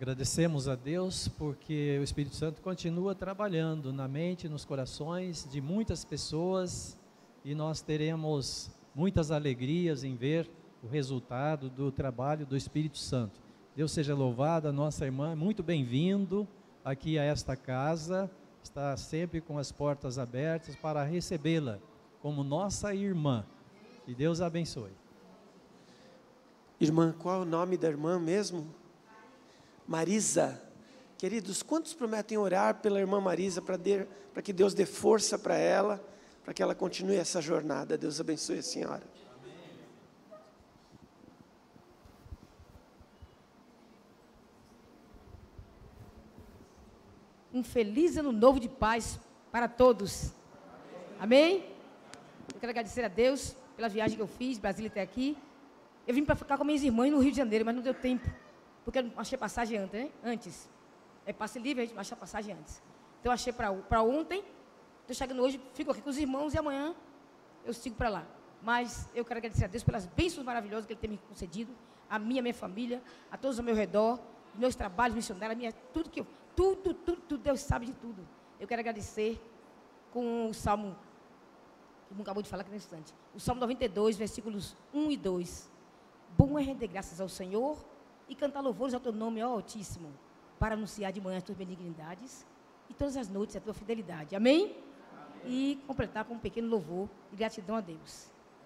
Agradecemos a Deus porque o Espírito Santo continua trabalhando na mente e nos corações de muitas pessoas e nós teremos muitas alegrias em ver o resultado do trabalho do Espírito Santo. Deus seja louvado, a nossa irmã, muito bem-vindo aqui a esta casa, está sempre com as portas abertas para recebê-la como nossa irmã. Que Deus a abençoe. Irmã, qual é o nome da irmã mesmo? Marisa. Queridos, quantos prometem orar pela irmã Marisa para que Deus dê força para ela, para que ela continue essa jornada? Deus abençoe a senhora. Um feliz ano novo de paz para todos. Amém? Eu quero agradecer a Deus pela viagem que eu fiz, Brasília até aqui. Eu vim para ficar com minhas irmãs no Rio de Janeiro, mas não deu tempo, porque eu não achei passagem antes, né? antes. É passe livre, a gente acha passagem antes. Então eu achei para ontem, estou chegando hoje, fico aqui com os irmãos e amanhã eu sigo para lá. Mas eu quero agradecer a Deus pelas bênçãos maravilhosas que Ele tem me concedido, a minha, a minha família, a todos ao meu redor, meus trabalhos missionários, a minha, tudo que eu, tudo, tudo, tudo, Deus sabe de tudo. Eu quero agradecer com o Salmo, que não acabou de falar aqui nesse instante, o Salmo noventa e dois, versículos um e dois. Bom é render graças ao Senhor e cantar louvores ao teu nome, ó Altíssimo, para anunciar de manhã as tuas benignidades e todas as noites a tua fidelidade. Amém? Amém. E completar com um pequeno louvor e gratidão a Deus.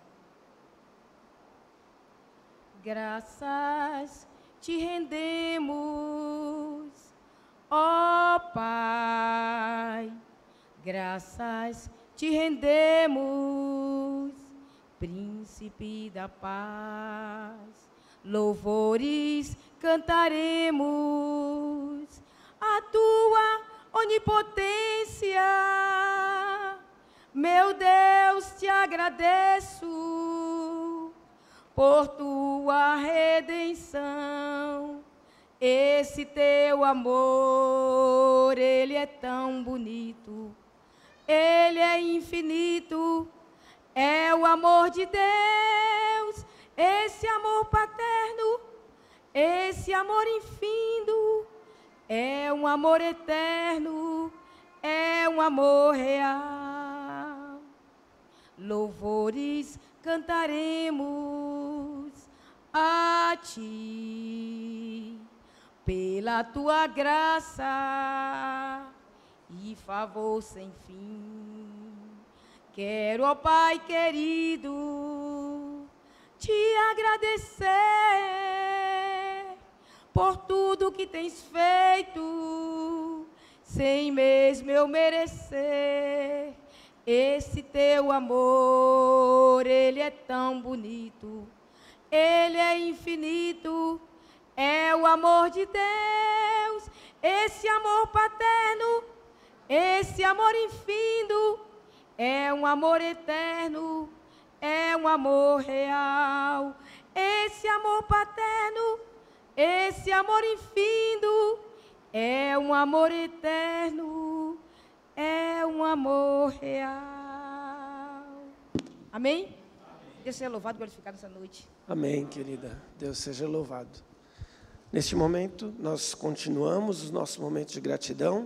Graças te rendemos, ó Pai, graças te rendemos, Príncipe da paz, louvores cantaremos a tua onipotência, meu Deus, te agradeço por tua redenção, esse teu amor, ele é tão bonito, ele é infinito, é o amor de Deus, esse amor paterno, esse amor infindo, é um amor eterno, é um amor real. Louvores cantaremos a ti, pela tua graça e favor sem fim. Quero, ó Pai querido, te agradecer por tudo que tens feito, sem mesmo eu merecer. Esse teu amor, ele é tão bonito, ele é infinito, é o amor de Deus, esse amor paterno, esse amor infindo, é um amor eterno, é um amor real. Esse amor paterno, esse amor infindo, é um amor eterno, é um amor real. Amém? Amém. Deus seja louvado e glorificado essa noite. Amém, querida. Deus seja louvado. Neste momento, nós continuamos os nossos momentos de gratidão.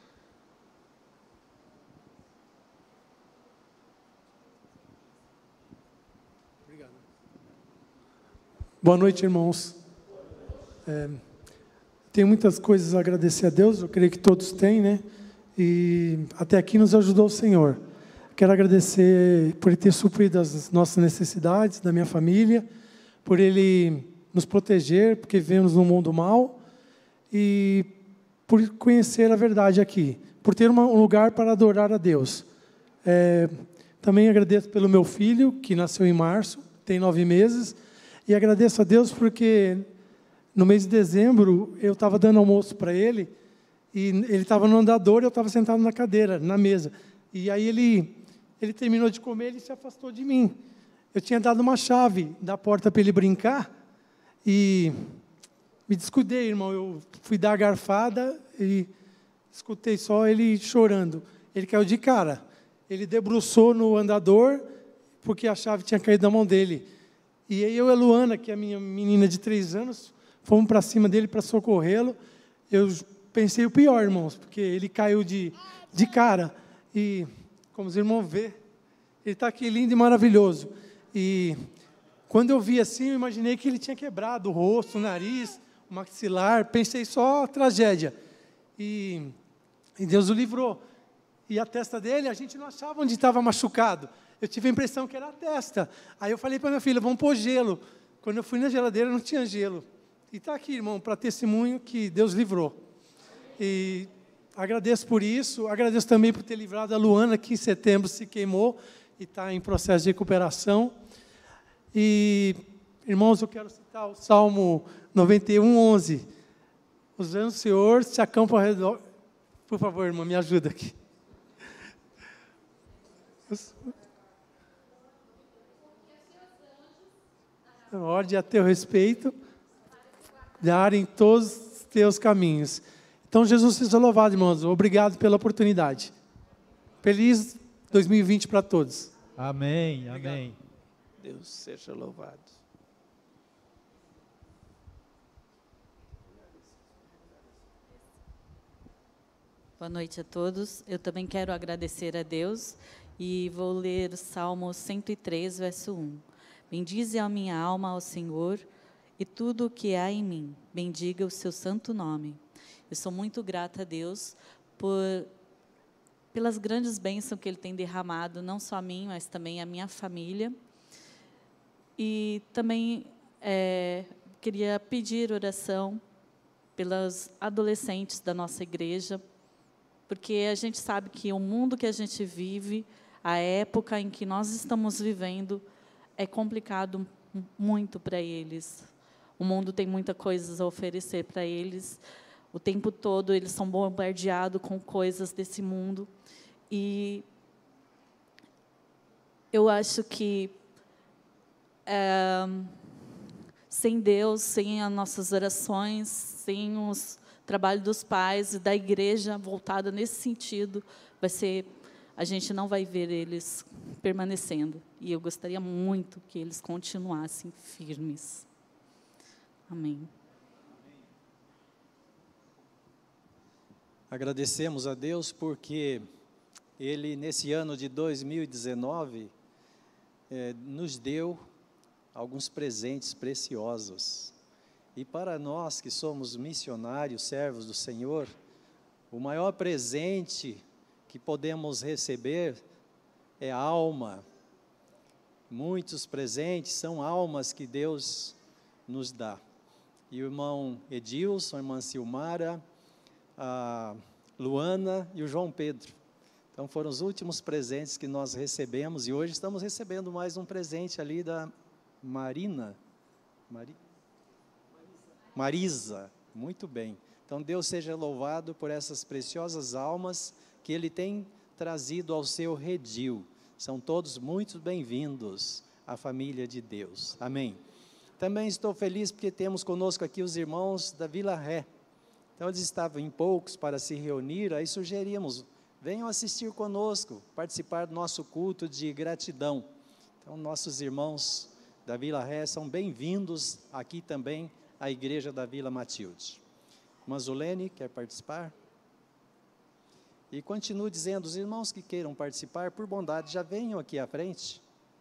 Boa noite, irmãos. É, tem muitas coisas a agradecer a Deus, eu creio que todos têm, né? E até aqui nos ajudou o Senhor. Quero agradecer por Ele ter suprido as nossas necessidades, da minha família, por Ele nos proteger, porque vivemos num mundo mau, e por conhecer a verdade aqui, por ter uma, um lugar para adorar a Deus. É, também agradeço pelo meu filho, que nasceu em março, tem nove meses, e agradeço a Deus porque no mês de dezembro eu estava dando almoço para ele e ele estava no andador e eu estava sentado na cadeira, na mesa. E aí ele, ele terminou de comer, ele se afastou de mim. Eu tinha dado uma chave da porta para ele brincar e me descuidei, irmão. Eu fui dar a garfada e escutei só ele chorando. Ele caiu de cara. Ele debruçou no andador porque a chave tinha caído da mão dele. E aí eu e a Luana, que é a minha menina de três anos, fomos para cima dele para socorrê-lo. eu pensei o pior, irmãos, porque ele caiu de, de cara. E, como os irmãos vê, ele está aqui lindo e maravilhoso. E quando eu vi assim, eu imaginei que ele tinha quebrado o rosto, o nariz, o maxilar. Pensei só tragédia. E, e Deus o livrou. E a testa dele, a gente não achava onde estava machucado. Eu tive a impressão que era a testa. Aí eu falei para minha filha, vamos pôr gelo. Quando eu fui na geladeira, não tinha gelo. E está aqui, irmão, para testemunho que Deus livrou. E agradeço por isso. Agradeço também por ter livrado a Luana, que em setembro se queimou e está em processo de recuperação. E, irmãos, eu quero citar o Salmo noventa e um, onze. Os anjos do Senhor se acampam ao redor. Por favor, irmão, me ajuda aqui. Ordem a teu respeito, darem todos os teus caminhos. Então, Jesus seja louvado, irmãos. Obrigado pela oportunidade. Feliz dois mil e vinte para todos. Amém, amém. Deus seja louvado. Boa noite a todos. Eu também quero agradecer a Deus e vou ler o Salmo cento e três, verso um. Bendize a minha alma ao Senhor e tudo o que há em mim, bendiga o seu santo nome. Eu sou muito grata a Deus por, pelas grandes bênçãos que Ele tem derramado, não só a mim, mas também a minha família. E também é, queria pedir oração pelos adolescentes da nossa igreja, porque a gente sabe que o mundo que a gente vive, a época em que nós estamos vivendo, é complicado muito para eles. O mundo tem muita coisa a oferecer para eles. O tempo todo eles são bombardeados com coisas desse mundo. E eu acho que é, sem Deus, sem as nossas orações, sem os trabalho dos pais e da igreja voltada nesse sentido, vai ser, a gente não vai ver eles permanecendo. E eu gostaria muito que eles continuassem firmes. Amém. Agradecemos a Deus porque Ele, nesse ano de dois mil e dezenove, eh, nos deu alguns presentes preciosos. E para nós que somos missionários, servos do Senhor, o maior presente que podemos receber é a alma. Muitos presentes são almas que Deus nos dá. E o irmão Edilson, a irmã Silmara, a Luana e o João Pedro. Então foram os últimos presentes que nós recebemos, e hoje estamos recebendo mais um presente ali da Marina. Mari... Marisa, muito bem. Então Deus seja louvado por essas preciosas almas que Ele tem trazido ao seu redil. São todos muito bem-vindos à família de Deus. Amém. Também estou feliz porque temos conosco aqui os irmãos da Vila Ré. Então eles estavam em poucos para se reunir, aí sugerimos, venham assistir conosco, participar do nosso culto de gratidão. Então nossos irmãos da Vila Ré são bem-vindos aqui também à igreja da Vila Matilde. Irmã Zulene, quer participar? E continuo dizendo, os irmãos que queiram participar, por bondade, já venham aqui à frente.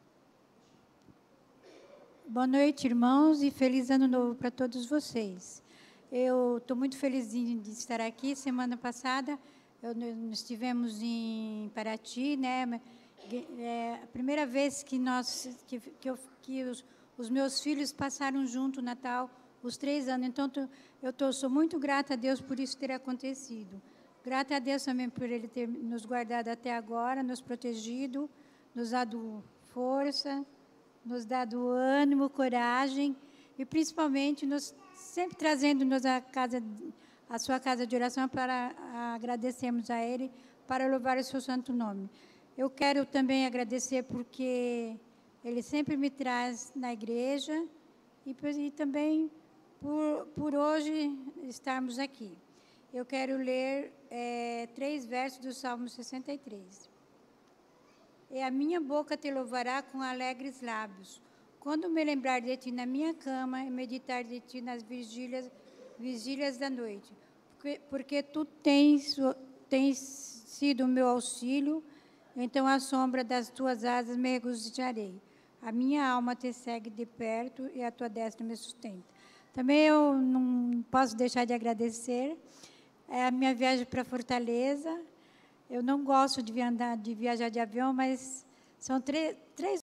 Boa noite, irmãos, e feliz ano novo para todos vocês. Eu estou muito feliz de, de estar aqui. Semana passada, eu, nós estivemos em Paraty, né? É a primeira vez que, nós, que, que, eu, que os, os meus filhos passaram junto o Natal, os três anos. Então, tô, eu tô, sou muito grata a Deus por isso ter acontecido. Grata a Deus também por Ele ter nos guardado até agora, nos protegido, nos dado força, nos dado ânimo, coragem e, principalmente, nos, sempre trazendo-nos a, casa, a sua casa de oração para agradecermos a Ele, para louvar o seu santo nome. Eu quero também agradecer porque Ele sempre me traz na igreja e, e também por, por hoje estarmos aqui. Eu quero ler é, três versos do Salmo sessenta e três. E a minha boca te louvará com alegres lábios, quando me lembrar de ti na minha cama e meditar de ti nas vigílias, vigílias da noite. porque, porque tu tens, tens sido o meu auxílio, então à sombra das tuas asas me regozijarei. A minha alma te segue de perto e a tua destra me sustenta. Também eu não posso deixar de agradecer é a minha viagem para Fortaleza. Eu não gosto de, andar, de viajar de avião, mas são três, três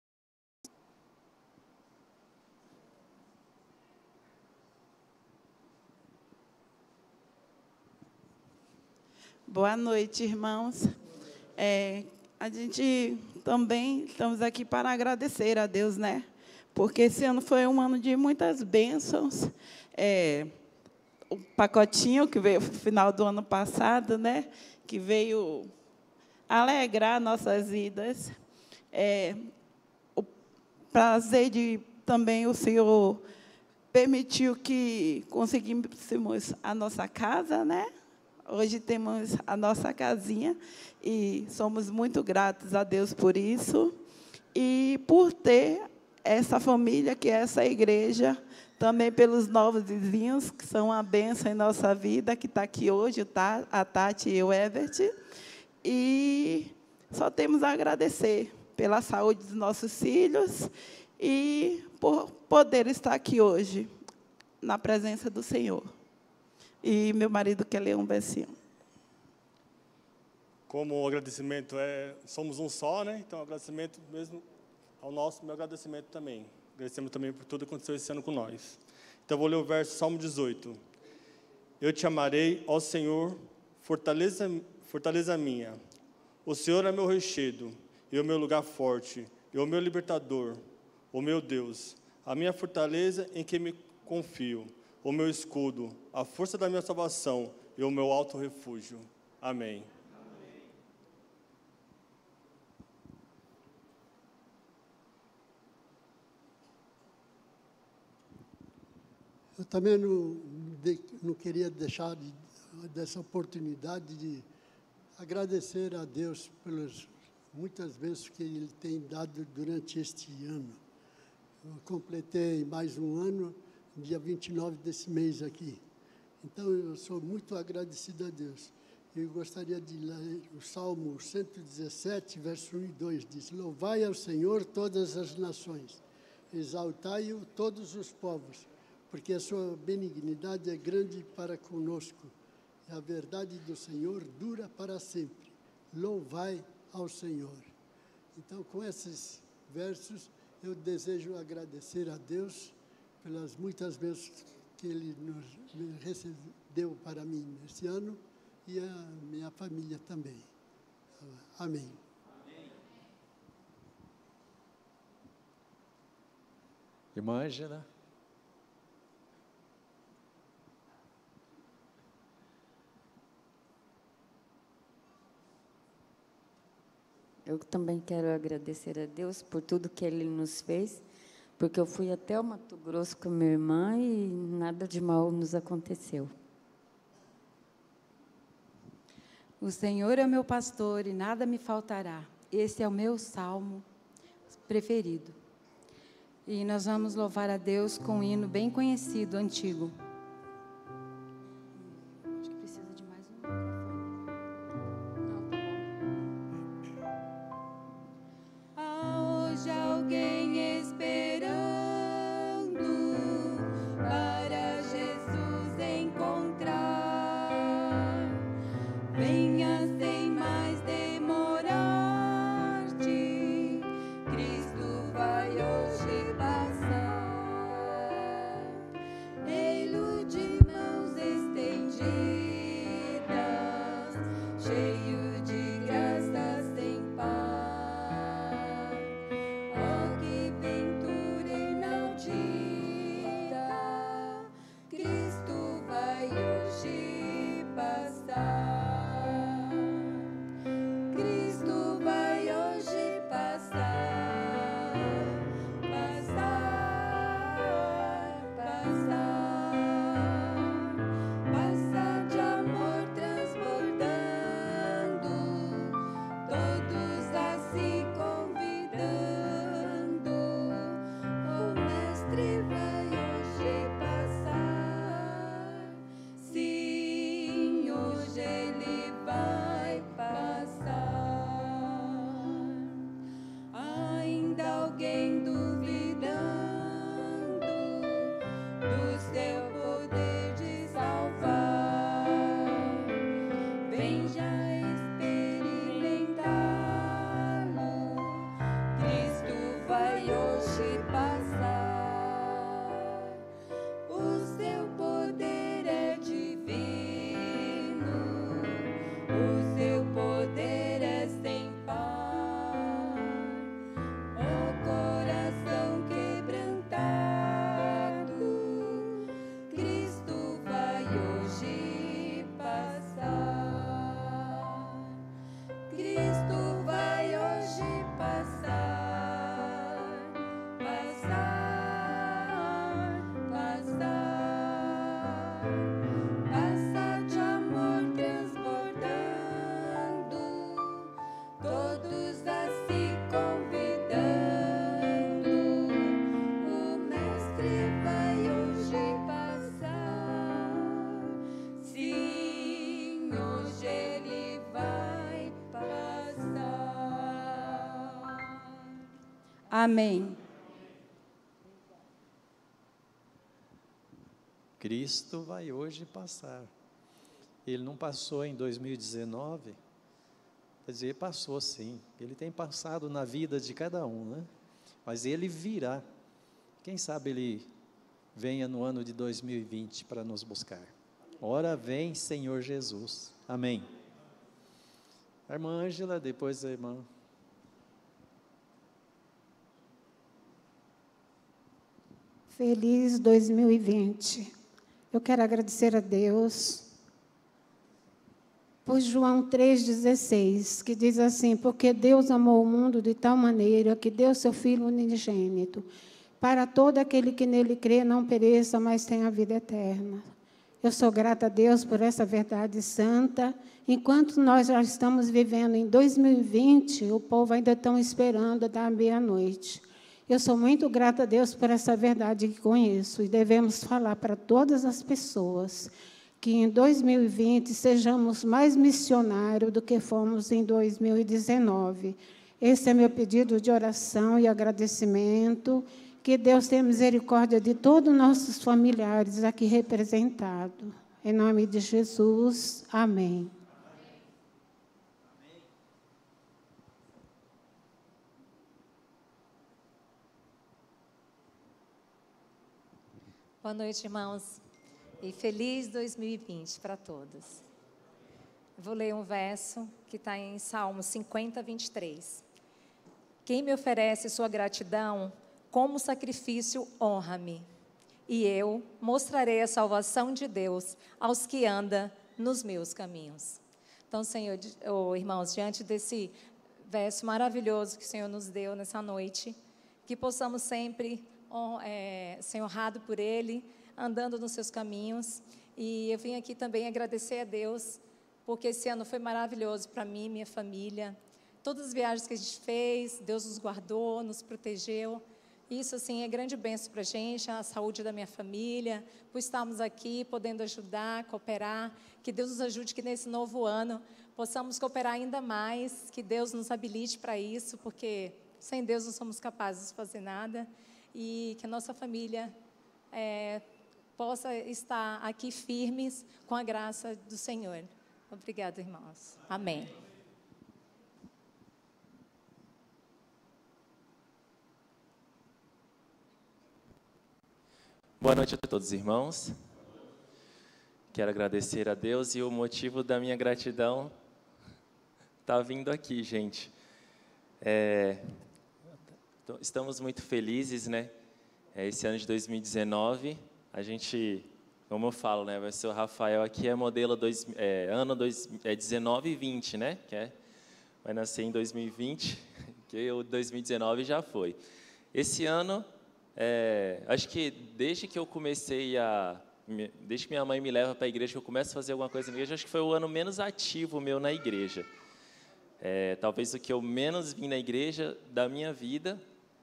Boa noite, irmãos. É, a gente também estamos aqui para agradecer a Deus, né? Porque esse ano foi um ano de muitas bênçãos. É, o pacotinho que veio no final do ano passado, né? Que veio alegrar nossas vidas. É, o prazer de também o Senhor permitiu que conseguíssemos a nossa casa, né? Hoje temos a nossa casinha e somos muito gratos a Deus por isso e por ter essa família, que é essa igreja, também pelos novos vizinhos, que são uma bênção em nossa vida, que está aqui hoje, tá? A Tati e o Evert. E só temos a agradecer pela saúde dos nossos filhos e por poder estar aqui hoje, na presença do Senhor. E meu marido quer ler um versinho. Como o agradecimento é, somos um só, né? Então, agradecimento mesmo ao nosso, meu agradecimento também. Agradecemos também por tudo que aconteceu esse ano com nós. Então, vou ler o verso Salmo dezoito. Eu te amarei, ó Senhor, fortaleza, fortaleza minha. O Senhor é meu rochedo, e o meu lugar forte, e o meu libertador, o meu Deus, a minha fortaleza em que me confio, o meu escudo, a força da minha salvação e o meu alto refúgio. Amém. Eu também não, não queria deixar de, dessa oportunidade de agradecer a Deus pelas muitas vezes que Ele tem dado durante este ano. Eu completei mais um ano, dia vinte e nove desse mês aqui. Então, eu sou muito agradecido a Deus. Eu gostaria de ler o Salmo cento e dezessete, verso um e dois, diz: Louvai ao Senhor todas as nações, exaltai-o todos os povos, porque a sua benignidade é grande para conosco, e a verdade do Senhor dura para sempre. Louvai ao Senhor. Então, com esses versos, eu desejo agradecer a Deus pelas muitas vezes que Ele nos recebeu para mim nesse ano e a minha família também. Amém. Irmã Ângela. Eu também quero agradecer a Deus por tudo que Ele nos fez, porque eu fui até o Mato Grosso com minha irmã e nada de mal nos aconteceu. O Senhor é o meu pastor e nada me faltará. Esse é o meu salmo preferido. E nós vamos louvar a Deus com um hino bem conhecido, antigo. Acho que precisa de mais um microfone. Não, tá bom. Há hoje alguém esperando para Jesus encontrar. Venha sem mais demorar-te, Cristo vai hoje passar. Ele Amém. Cristo vai hoje passar. Ele não passou em dois mil e dezenove, quer dizer, passou sim. Ele tem passado na vida de cada um, né? Mas ele virá. Quem sabe ele venha no ano de dois mil e vinte para nos buscar. Ora vem, Senhor Jesus. Amém. A irmã Ângela, depois a irmã. Feliz dois mil e vinte. Eu quero agradecer a Deus por João três dezesseis, que diz assim: porque Deus amou o mundo de tal maneira que deu seu Filho unigênito, para todo aquele que nele crê não pereça, mas tenha a vida eterna. Eu sou grata a Deus por essa verdade santa. Enquanto nós já estamos vivendo em dois mil e vinte, o povo ainda está esperando da meia-noite. Eu sou muito grata a Deus por essa verdade que conheço, e devemos falar para todas as pessoas que em dois mil e vinte sejamos mais missionários do que fomos em dois mil e dezenove. Esse é meu pedido de oração e agradecimento. Que Deus tenha misericórdia de todos os nossos familiares aqui representados. Em nome de Jesus, amém. Boa noite, irmãos, e feliz dois mil e vinte para todos. Vou ler um verso que está em Salmo cinquenta, vinte e três. Quem me oferece sua gratidão, como sacrifício, honra-me, e eu mostrarei a salvação de Deus aos que andam nos meus caminhos. Então, Senhor, oh, irmãos, diante desse verso maravilhoso que o Senhor nos deu nessa noite, que possamos sempre É, ser honrado por Ele, andando nos seus caminhos. E eu vim aqui também agradecer a Deus, porque esse ano foi maravilhoso para mim e minha família. Todas as viagens que a gente fez, Deus nos guardou, nos protegeu. Isso, assim, é grande bênção para a gente, a saúde da minha família, por estarmos aqui, podendo ajudar, cooperar. Que Deus nos ajude que nesse novo ano possamos cooperar ainda mais, que Deus nos habilite para isso, porque sem Deus não somos capazes de fazer nada. E que a nossa família é, possa estar aqui firmes com a graça do Senhor. Obrigada, irmãos. Amém. Boa noite a todos os irmãos. Quero agradecer a Deus, e o motivo da minha gratidão está vindo aqui, gente. É... Estamos muito felizes, né? Esse ano de dois mil e dezenove, a gente, como eu falo, né? Vai ser o Rafael aqui, é modelo dois, é, ano dois, é dezenove e vinte, né? Que é, vai nascer em dois mil e vinte, que o dois mil e dezenove já foi. Esse ano, é, acho que desde que eu comecei a, desde que minha mãe me leva para a igreja, que eu começo a fazer alguma coisa na igreja, acho que foi o ano menos ativo meu na igreja. É, talvez o que eu menos vim na igreja da minha vida.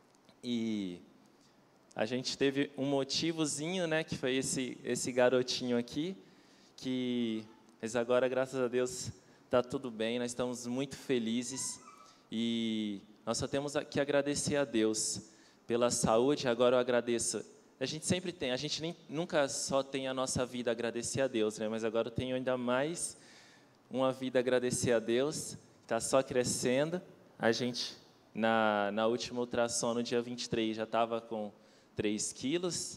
E a gente teve um motivozinho, né, que foi esse, esse garotinho aqui, que, mas agora, graças a Deus, está tudo bem, nós estamos muito felizes, e nós só temos que agradecer a Deus pela saúde. Agora eu agradeço, a gente sempre tem, a gente nem, nunca só tem a nossa vida a agradecer a Deus, né, mas agora eu tenho ainda mais uma vida a agradecer a Deus, está só crescendo. A gente... Na, na última ultrassom, no dia vinte e três, já estava com três quilos.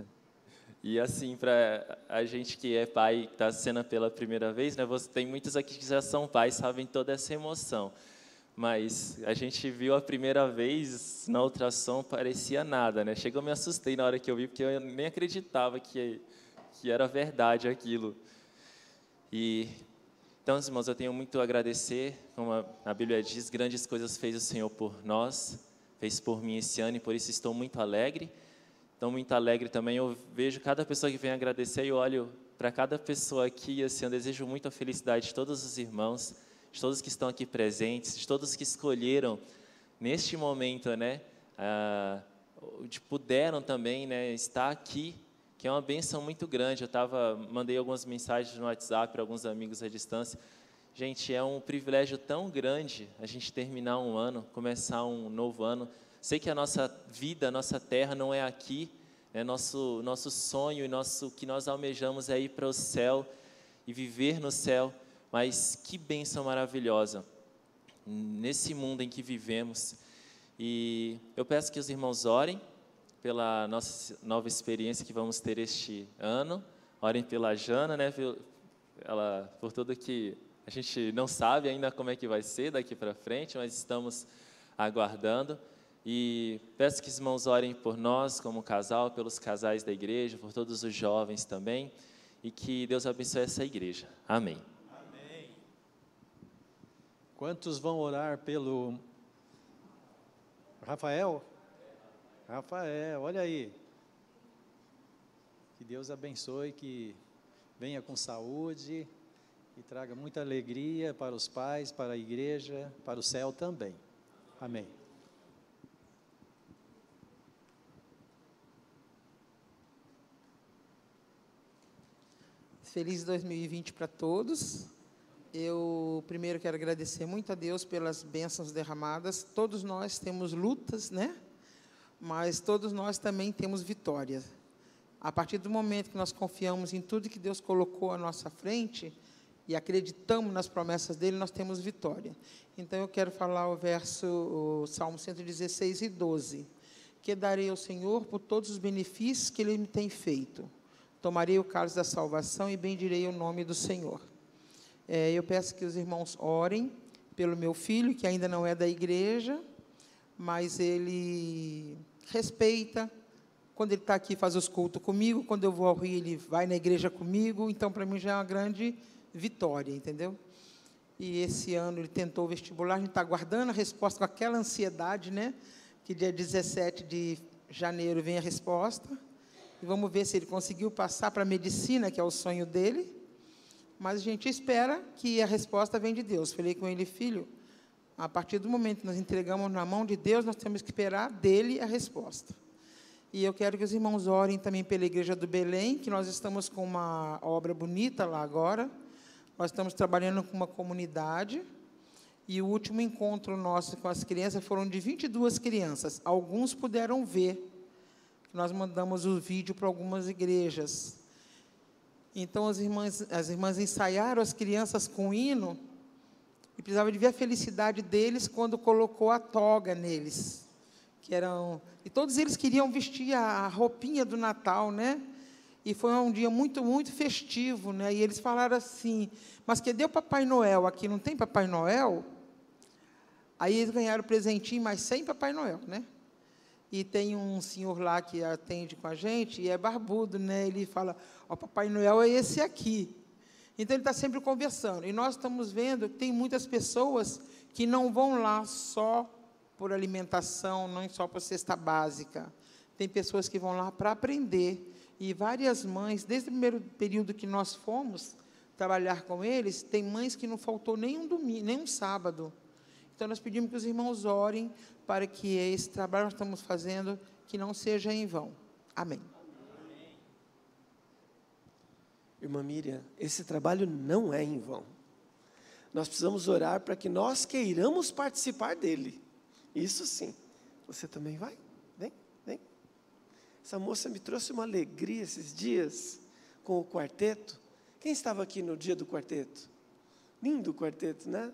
E assim, para a gente que é pai, está sendo pela primeira vez, né? Você, tem muitos aqui que já são pais, sabem toda essa emoção. Mas a gente viu a primeira vez, na ultrassom, parecia nada, né? Chegou, eu me assustei na hora que eu vi, porque eu nem acreditava que, que era verdade aquilo. E... Então, irmãos, eu tenho muito a agradecer, como a Bíblia diz, grandes coisas fez o Senhor por nós, fez por mim esse ano, e por isso estou muito alegre. Estou muito alegre também, eu vejo cada pessoa que vem agradecer, e eu olho para cada pessoa aqui, assim, eu desejo muito a felicidade de todos os irmãos, de todos que estão aqui presentes, de todos que escolheram, neste momento, né, ah, de puderam também, né, estar aqui, que é uma bênção muito grande. Eu tava, mandei algumas mensagens no WhatsApp para alguns amigos à distância. Gente, é um privilégio tão grande a gente terminar um ano, começar um novo ano, Sei que a nossa vida, a nossa terra não é aqui, né? Nosso, nosso sonho e nosso, o que nós almejamos é ir para o céu e viver no céu, mas que bênção maravilhosa nesse mundo em que vivemos. E eu peço que os irmãos orem pela nossa nova experiência que vamos ter este ano, orem pela Jana, né? Ela, por tudo que a gente não sabe ainda como é que vai ser daqui para frente, mas estamos aguardando. E peço que os irmãos orem por nós como casal, pelos casais da igreja, por todos os jovens também, e que Deus abençoe essa igreja. Amém. Amém. Quantos vão orar pelo Rafael? Rafael, olha aí. Que Deus abençoe, que venha com saúde e traga muita alegria para os pais, para a igreja, para o céu também. Amém. Feliz dois mil e vinte para todos. Eu primeiro quero agradecer muito a Deus pelas bênçãos derramadas. Todos nós temos lutas, né? Mas todos nós também temos vitórias. A partir do momento que nós confiamos em tudo que Deus colocou à nossa frente e acreditamos nas promessas dele, nós temos vitória. Então eu quero falar o verso, o Salmo cento e dezesseis e doze. Que darei ao Senhor por todos os benefícios que ele me tem feito. Tomarei o cálice da salvação e bendirei o nome do Senhor. É, eu peço que os irmãos orem pelo meu filho, que ainda não é da igreja, mas ele respeita. Quando ele está aqui, faz os cultos comigo. Quando eu vou ao Rio, ele vai na igreja comigo. Então, para mim, já é uma grande vitória, entendeu? E esse ano ele tentou o vestibular. A gente está aguardando a resposta com aquela ansiedade, né? Que dia dezessete de janeiro vem a resposta. E vamos ver se ele conseguiu passar para a medicina, que é o sonho dele. Mas a gente espera que a resposta vem de Deus. Falei com ele, filho, a partir do momento que nós entregamos na mão de Deus, nós temos que esperar dele a resposta. E eu quero que os irmãos orem também pela Igreja do Belém, que nós estamos com uma obra bonita lá agora. Nós estamos trabalhando com uma comunidade. E o último encontro nosso com as crianças foram de vinte e duas crianças. Alguns puderam ver. Nós mandamos o vídeo para algumas igrejas. Então, as irmãs, as irmãs ensaiaram as crianças com hino e precisava de ver a felicidade deles quando colocou a toga neles. Que eram, e todos eles queriam vestir a roupinha do Natal, né? E foi um dia muito, muito festivo, né? E eles falaram assim, mas cadê o Papai Noel? Aqui não tem Papai Noel? Aí eles ganharam o presentinho, mas sem Papai Noel, né? E tem um senhor lá que atende com a gente, e é barbudo, né? Ele fala, ó, Papai Noel é esse aqui. Então, ele está sempre conversando. E nós estamos vendo que tem muitas pessoas que não vão lá só por alimentação, não só por cesta básica. Tem pessoas que vão lá para aprender. E várias mães, desde o primeiro período que nós fomos trabalhar com eles, tem mães que não faltou nem um domingo, nem um sábado. Então, nós pedimos que os irmãos orem para que esse trabalho que nós estamos fazendo, que não seja em vão. Amém. Irmã Miriam, esse trabalho não é em vão. Nós precisamos orar para que nós queiramos participar dele. Isso sim. Você também vai? Vem, vem. Essa moça me trouxe uma alegria esses dias com o quarteto. Quem estava aqui no dia do quarteto? Lindo o quarteto, né?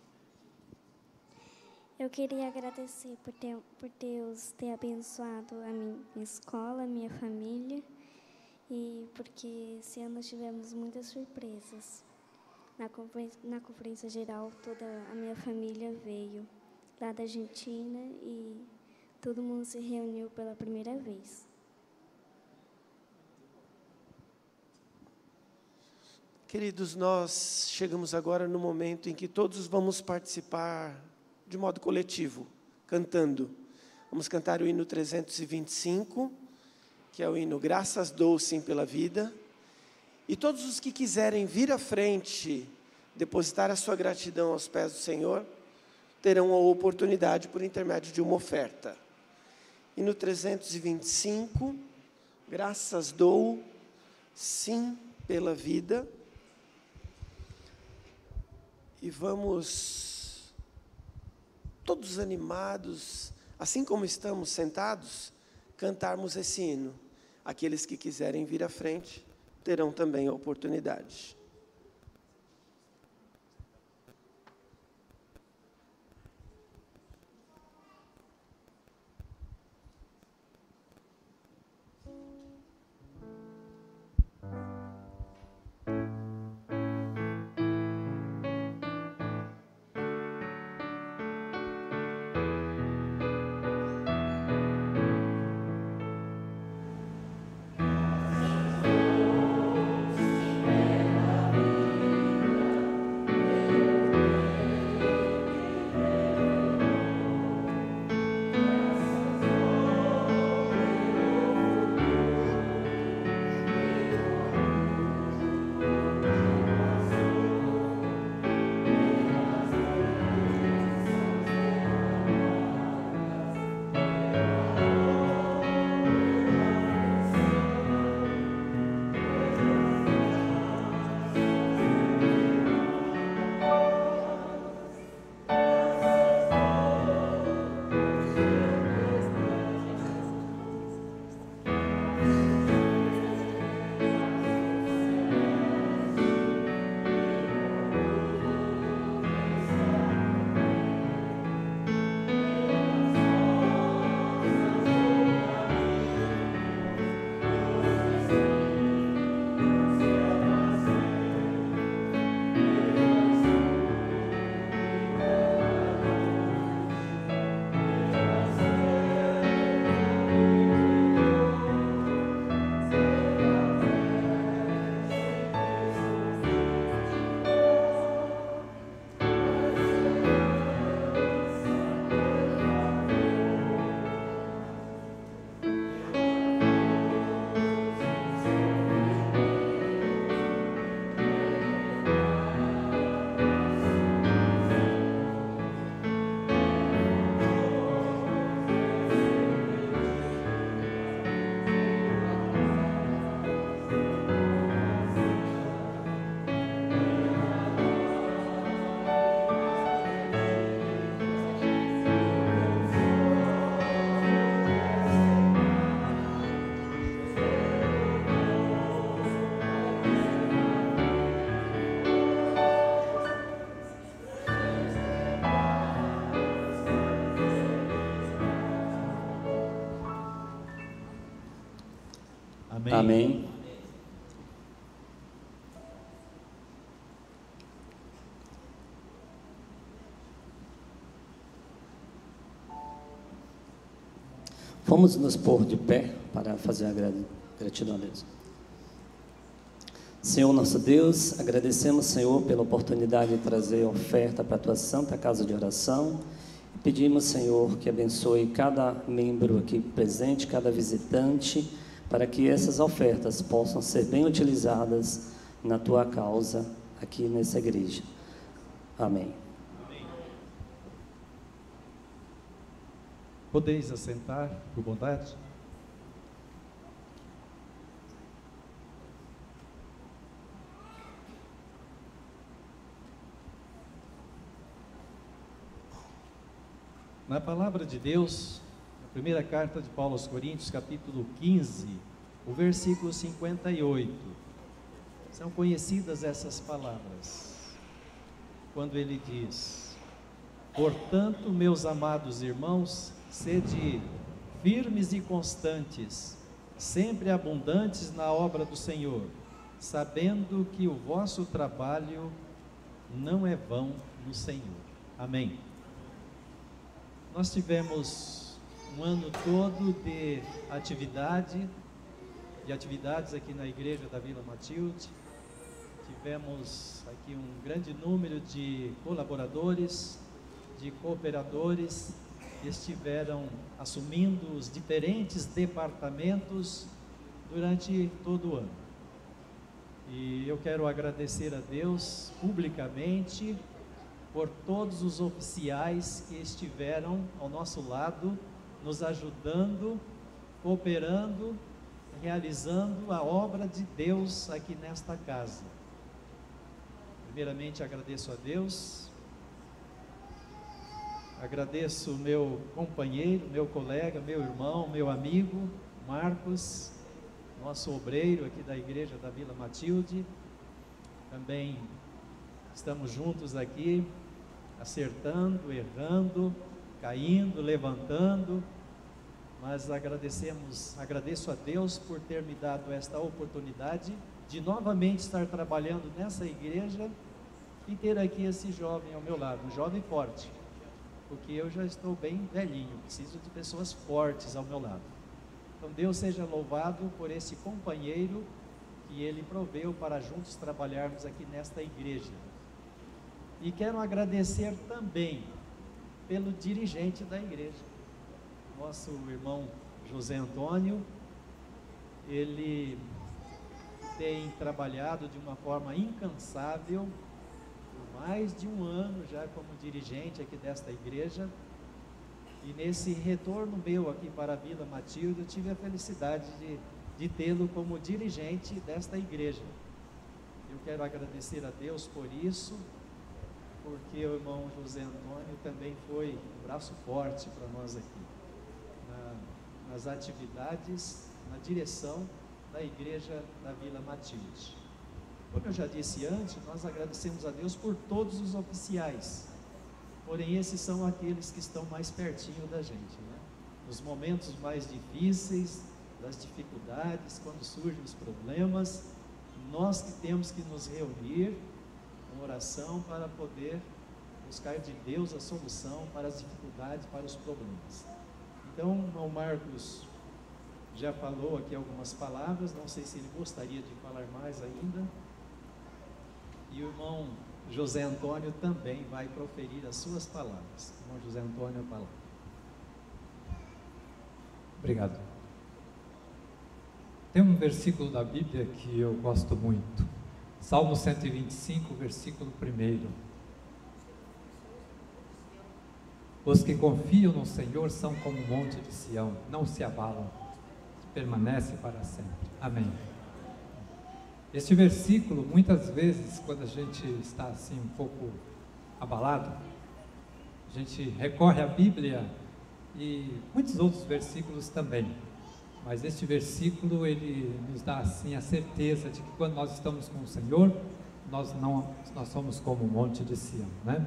Eu queria agradecer por, ter, por Deus ter abençoado a minha escola, a minha família, e porque esse ano nós tivemos muitas surpresas. Na conferência, na conferência geral, toda a minha família veio lá da Argentina e todo mundo se reuniu pela primeira vez. Queridos, nós chegamos agora no momento em que todos vamos participar de modo coletivo, cantando. Vamos cantar o hino trezentos e vinte e cinco, que é o hino Graças Dou Sim pela Vida. E todos os que quiserem vir à frente, depositar a sua gratidão aos pés do Senhor, terão a oportunidade por intermédio de uma oferta. Hino trezentos e vinte e cinco, Graças Dou Sim pela Vida. E vamos todos animados, assim como estamos sentados, cantarmos esse hino. Aqueles que quiserem vir à frente terão também a oportunidade. Amém. Amém. Vamos nos pôr de pé para fazer a gratidão a Deus. Senhor nosso Deus, agradecemos, Senhor, pela oportunidade de trazer oferta para a Tua Santa Casa de Oração. Pedimos, Senhor, que abençoe cada membro aqui presente, cada visitante, para que essas ofertas possam ser bem utilizadas na Tua causa aqui nessa igreja. Amém. Amém. Podeis assentar, por bondade? Na palavra de Deus, na primeira carta de Paulo aos Coríntios, capítulo quinze, o versículo cinquenta e oito, são conhecidas essas palavras, quando ele diz: portanto, meus amados irmãos, sede firmes e constantes, sempre abundantes na obra do Senhor, sabendo que o vosso trabalho não é vão no Senhor. Amém. Nós tivemos um ano todo de atividade, de atividades aqui na igreja da Vila Matilde. Tivemos aqui um grande número de colaboradores, de cooperadores, que estiveram assumindo os diferentes departamentos durante todo o ano. E eu quero agradecer a Deus publicamente por todos os oficiais que estiveram ao nosso lado, nos ajudando, cooperando, realizando a obra de Deus aqui nesta casa. Primeiramente agradeço a Deus, Agradeço meu companheiro, meu colega, meu irmão, meu amigo, Marcos, nosso obreiro aqui da igreja da Vila Matilde. Também estamos juntos aqui, acertando, errando, caindo, levantando, mas agradecemos, agradeço a Deus por ter me dado esta oportunidade de novamente estar trabalhando nessa igreja e ter aqui esse jovem ao meu lado, um jovem forte, porque eu já estou bem velhinho, preciso de pessoas fortes ao meu lado. Então Deus seja louvado por esse companheiro que Ele proveu para juntos trabalharmos aqui nesta igreja. E quero agradecer também pelo dirigente da igreja, nosso irmão José Antônio. Ele tem trabalhado de uma forma incansável por mais de um ano já como dirigente aqui desta igreja. E nesse retorno meu aqui para a Vila Matilde, eu tive a felicidade de, de tê-lo como dirigente desta igreja. Eu quero agradecer a Deus por isso, porque o irmão José Antônio também foi um braço forte para nós aqui, na, nas atividades, na direção da igreja da Vila Matilde. Como eu já disse antes, nós agradecemos a Deus por todos os oficiais, porém esses são aqueles que estão mais pertinho da gente, né? Nos momentos mais difíceis, das dificuldades, quando surgem os problemas, nós que temos que nos reunir com oração para poder buscar de Deus a solução para as dificuldades, para os problemas. Então, o irmão Marcos já falou aqui algumas palavras, não sei se ele gostaria de falar mais ainda. E o irmão José Antônio também vai proferir as suas palavras. Irmão José Antônio, a palavra. Obrigado. Tem um versículo da Bíblia que eu gosto muito. Salmo cento e vinte e cinco, versículo primeiro. Os que confiam no Senhor são como o monte de Sião, não se abalam, permanece para sempre. Amém. Este versículo, muitas vezes, quando a gente está assim um pouco abalado, a gente recorre à Bíblia e muitos outros versículos também. Mas este versículo, ele nos dá assim a certeza de que quando nós estamos com o Senhor, nós não, nós somos como um monte de Sião, né?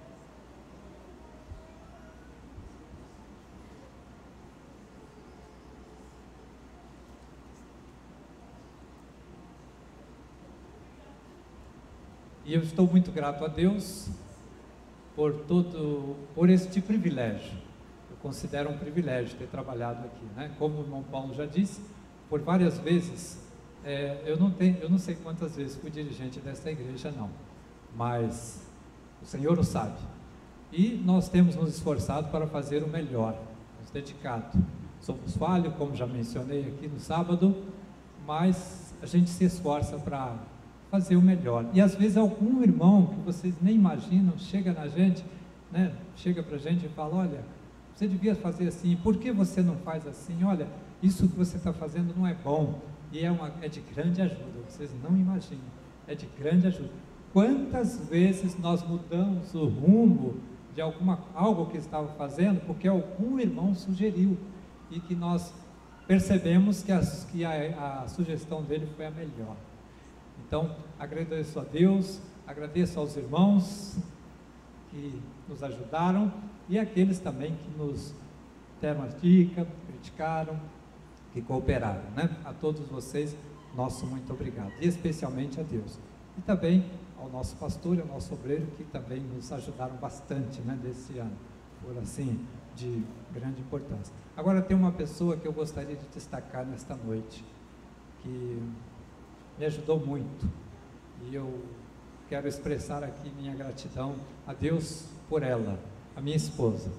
E eu estou muito grato a Deus por todo, por este privilégio. Eu considero um privilégio ter trabalhado aqui, né? Como o irmão Paulo já disse, por várias vezes, é, eu não tenho, eu não sei quantas vezes fui dirigente dessa igreja, não, mas o Senhor o sabe. E nós temos nos esforçado para fazer o melhor, nos dedicado. Somos falhos, como já mencionei aqui no sábado, mas a gente se esforça para fazer o melhor. E às vezes algum irmão que vocês nem imaginam chega na gente, né, chega para a gente e fala: olha, você devia fazer assim, por que você não faz assim? Olha, isso que você está fazendo não é bom. E é, uma, é de grande ajuda, vocês não imaginam, é de grande ajuda. Quantas vezes nós mudamos o rumo de alguma, algo que estava fazendo, porque algum irmão sugeriu, e que nós percebemos que, as, que a, a sugestão dele foi a melhor. Então, agradeço a Deus, agradeço aos irmãos que nos ajudaram e aqueles também que nos deram as dicas, criticaram, que cooperaram, né? A todos vocês, nosso muito obrigado, e especialmente a Deus. E também ao nosso pastor e ao nosso obreiro, que também nos ajudaram bastante, né, desse ano, por assim, de grande importância. Agora tem uma pessoa que eu gostaria de destacar nesta noite, que me ajudou muito, e eu quero expressar aqui minha gratidão a Deus por ela, a minha esposa.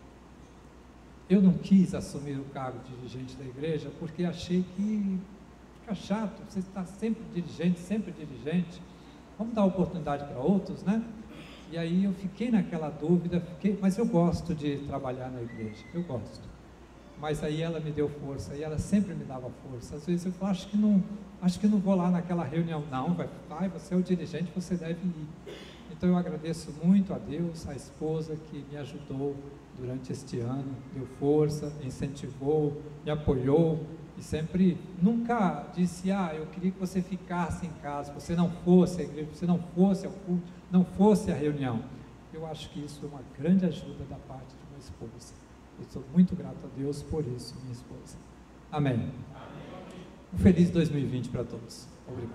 Eu não quis assumir o cargo de dirigente da igreja, porque achei que fica chato, você está sempre dirigente, sempre dirigente, vamos dar oportunidade para outros, né? E aí eu fiquei naquela dúvida, fiquei, mas eu gosto de trabalhar na igreja, eu gosto. Mas aí ela me deu força, e ela sempre me dava força. Às vezes eu falo, acho que não, acho que não vou lá naquela reunião. Não, vai, vai, você é o dirigente, você deve ir. Então eu agradeço muito a Deus, a esposa que me ajudou durante este ano, deu força, me incentivou, me apoiou e sempre, nunca disse, ah, eu queria que você ficasse em casa, você não fosse à igreja, você não fosse ao culto, não fosse à reunião. Eu acho que isso é uma grande ajuda da parte de uma esposa. Eu sou muito grato a Deus por isso, minha esposa. Amém. Um feliz dois mil e vinte para todos. Obrigado.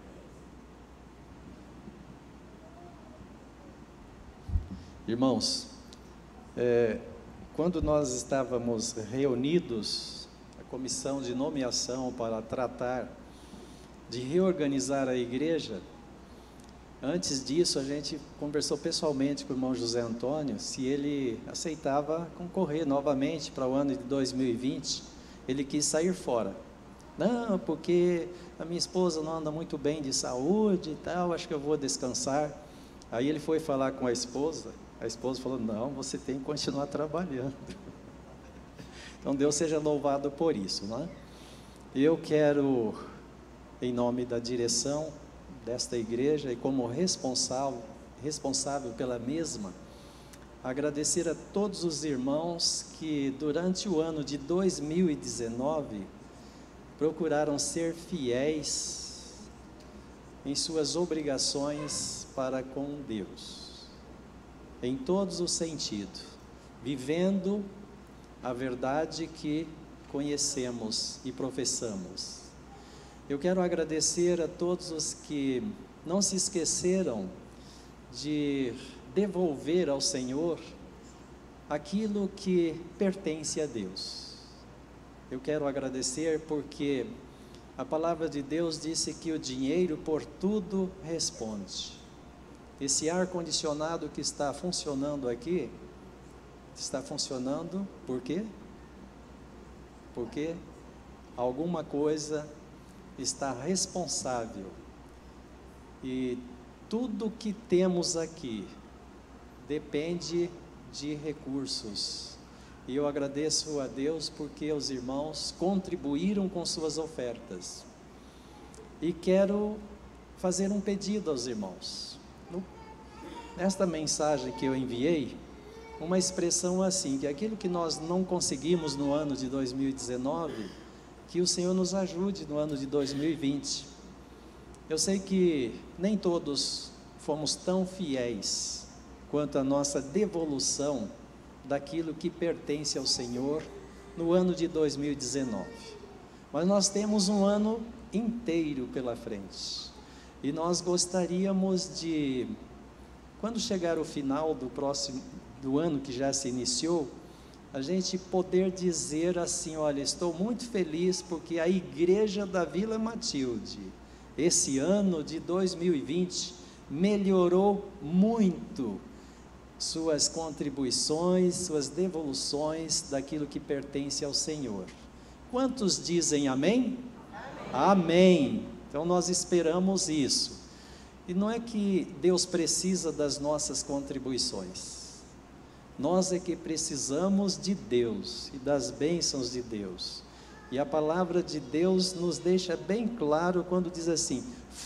Irmãos, é, quando nós estávamos reunidos, a comissão de nomeação para tratar de reorganizar a igreja, antes disso a gente conversou pessoalmente com o irmão José Antônio, se ele aceitava concorrer novamente para o ano de dois mil e vinte, ele quis sair fora. Não, porque a minha esposa não anda muito bem de saúde e tal, acho que eu vou descansar. Aí ele foi falar com a esposa, a esposa falou, não, você tem que continuar trabalhando. Então Deus seja louvado por isso, né? Eu quero, em nome da direção desta igreja e como responsável, responsável pela mesma, agradecer a todos os irmãos que durante o ano de dois mil e dezenove procuraram ser fiéis em suas obrigações para com Deus, em todos os sentidos, vivendo a verdade que conhecemos e professamos. Eu quero agradecer a todos os que não se esqueceram de devolver ao Senhor aquilo que pertence a Deus. Eu quero agradecer porque a palavra de Deus disse que o dinheiro por tudo responde. Esse ar-condicionado que está funcionando aqui, está funcionando por quê? Porque alguma coisa está responsável. E tudo que temos aqui depende de recursos. E eu agradeço a Deus porque os irmãos contribuíram com suas ofertas. E quero fazer um pedido aos irmãos. No, nesta mensagem que eu enviei, uma expressão assim, que aquilo que nós não conseguimos no ano de dois mil e dezenove, que o Senhor nos ajude no ano de dois mil e vinte. Eu sei que nem todos fomos tão fiéis quanto a nossa devolução daquilo que pertence ao Senhor no ano de dois mil e dezenove. Mas nós temos um ano inteiro pela frente. E nós gostaríamos de, quando chegar o final do próximo do ano que já se iniciou, a gente poder dizer assim, olha, estou muito feliz porque a igreja da Vila Matilde, esse ano de dois mil e vinte, melhorou muito suas contribuições, suas devoluções daquilo que pertence ao Senhor. Quantos dizem amém? Amém. Amém. Então nós esperamos isso. E não é que Deus precisa das nossas contribuições. Nós é que precisamos de Deus e das bênçãos de Deus. E a palavra de Deus nos deixa bem claro quando diz assim,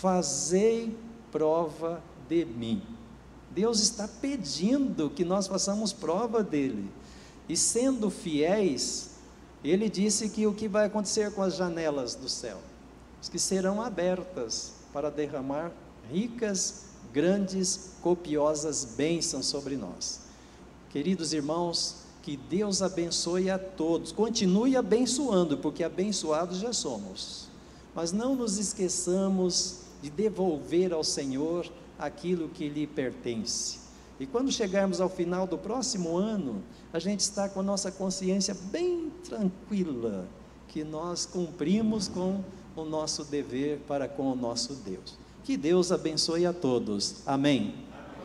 fazei prova de mim. Deus está pedindo que nós façamos prova dele. E sendo fiéis, ele disse que o que vai acontecer com as janelas do céu? Que serão abertas para derramar ricas, grandes, copiosas bênçãos sobre nós. Queridos irmãos, que Deus abençoe a todos, continue abençoando, porque abençoados já somos, mas não nos esqueçamos de devolver ao Senhor aquilo que lhe pertence, e quando chegarmos ao final do próximo ano, a gente está com a nossa consciência bem tranquila, que nós cumprimos com o nosso dever para com o nosso Deus. Que Deus abençoe a todos, amém.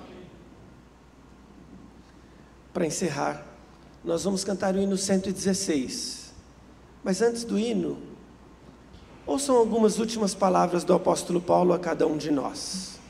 Para encerrar, nós vamos cantar o hino cento e dezesseis. Mas antes do hino, ouçam algumas últimas palavras do apóstolo Paulo a cada um de nós.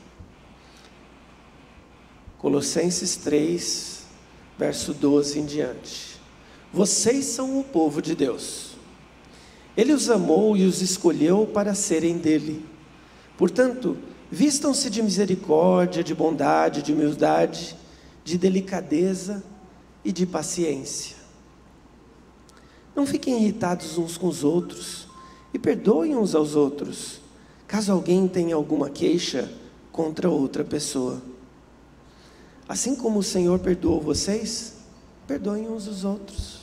Colossenses três, verso doze em diante. Vocês são o povo de Deus. Ele os amou e os escolheu para serem dele. Portanto, Vistam-se de misericórdia, de bondade, de humildade, de delicadeza e de paciência. Não fiquem irritados uns com os outros e perdoem uns aos outros, caso alguém tenha alguma queixa contra outra pessoa. Assim como o Senhor perdoou vocês, perdoem uns os outros.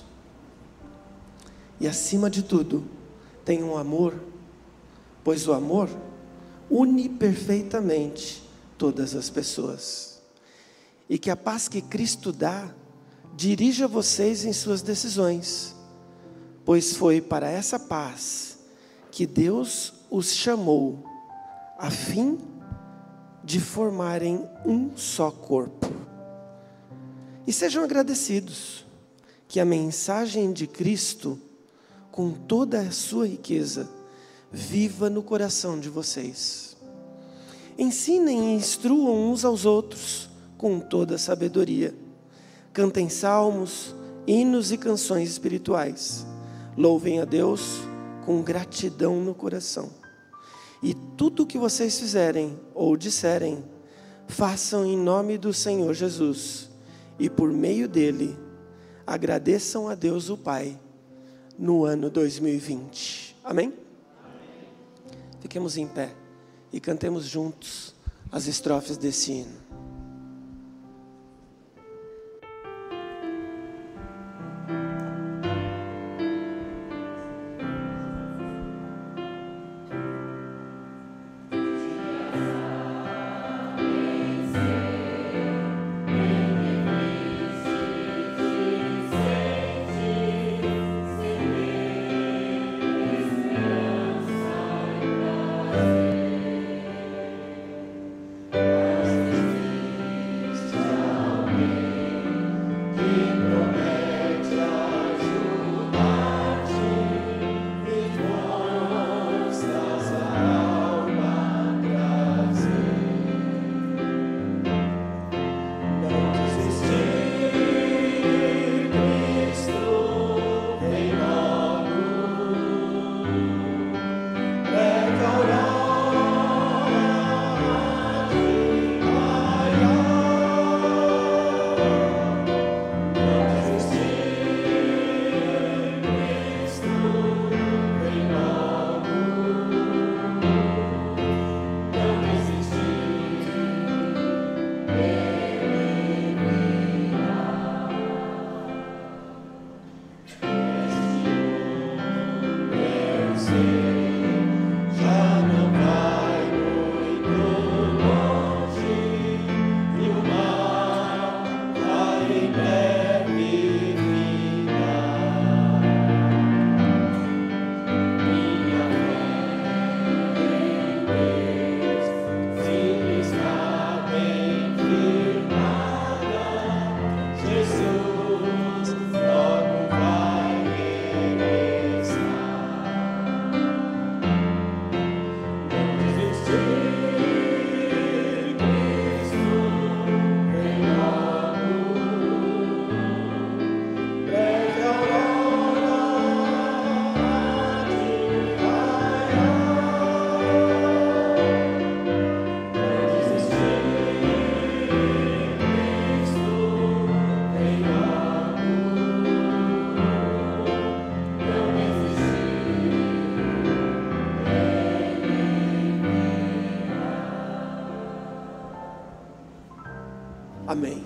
E acima de tudo, tenham amor, pois o amor une perfeitamente todas as pessoas. E que a paz que Cristo dá dirija vocês em suas decisões, pois foi para essa paz que Deus os chamou, a fim de formarem um só corpo. E sejam agradecidos que a mensagem de Cristo, com toda a sua riqueza, viva no coração de vocês. Ensinem e instruam uns aos outros com toda a sabedoria. Cantem salmos, hinos e canções espirituais. Louvem a Deus com gratidão no coração. E tudo o que vocês fizerem ou disserem, façam em nome do Senhor Jesus. E por meio dele, agradeçam a Deus o Pai no ano dois mil e vinte. Amém? Fiquemos em pé e cantemos juntos as estrofes desse hino. Amém.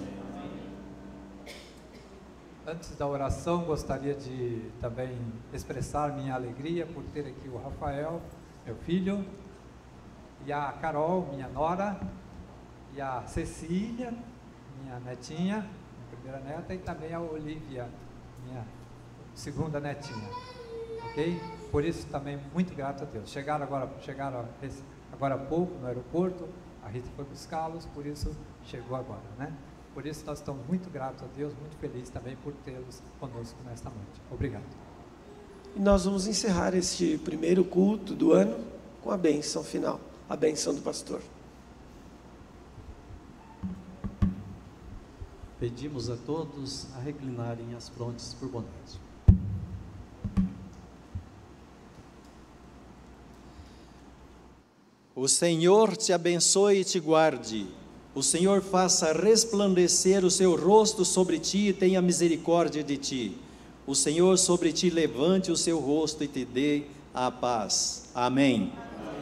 Antes da oração, gostaria de também expressar minha alegria por ter aqui o Rafael, meu filho, e a Carol, minha nora, e a Cecília, minha netinha, minha primeira neta, e também a Olivia, minha segunda netinha, ok? Por isso também muito grato a Deus. Chegaram agora, chegaram agora há pouco no aeroporto, a Rita foi buscá-los, por isso chegou agora, né? Por isso nós estamos muito gratos a Deus, muito felizes também por tê-los conosco nesta noite. Obrigado. E nós vamos encerrar este primeiro culto do ano com a bênção final, a bênção do pastor. Pedimos a todos a reclinarem as frontes por bondade. O Senhor te abençoe e te guarde. O Senhor faça resplandecer o seu rosto sobre ti e tenha misericórdia de ti. O Senhor sobre ti levante o seu rosto e te dê a paz. Amém.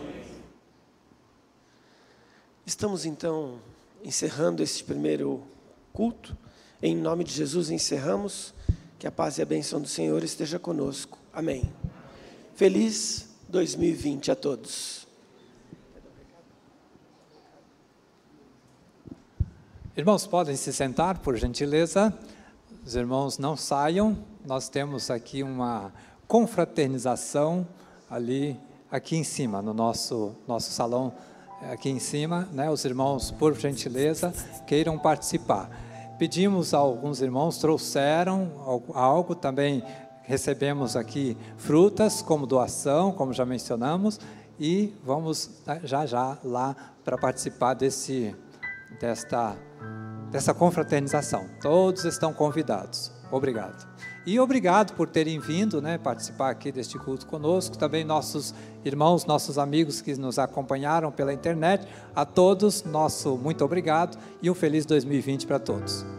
Estamos então encerrando este primeiro culto. Em nome de Jesus encerramos. Que a paz e a bênção do Senhor esteja conosco. Amém. Feliz dois mil e vinte a todos. Irmãos, podem se sentar, por gentileza. Os irmãos não saiam. Nós temos aqui uma confraternização ali, aqui em cima, no nosso, nosso salão, aqui em cima, né? Os irmãos, por gentileza, queiram participar. Pedimos a alguns irmãos, trouxeram algo, também recebemos aqui frutas como doação, como já mencionamos, e vamos já já lá para participar desse, desta, dessa confraternização. Todos estão convidados. Obrigado. E obrigado por terem vindo, né, participar aqui deste culto conosco. Também nossos irmãos, nossos amigos que nos acompanharam pela internet. A todos, nosso muito obrigado e um feliz dois mil e vinte para todos.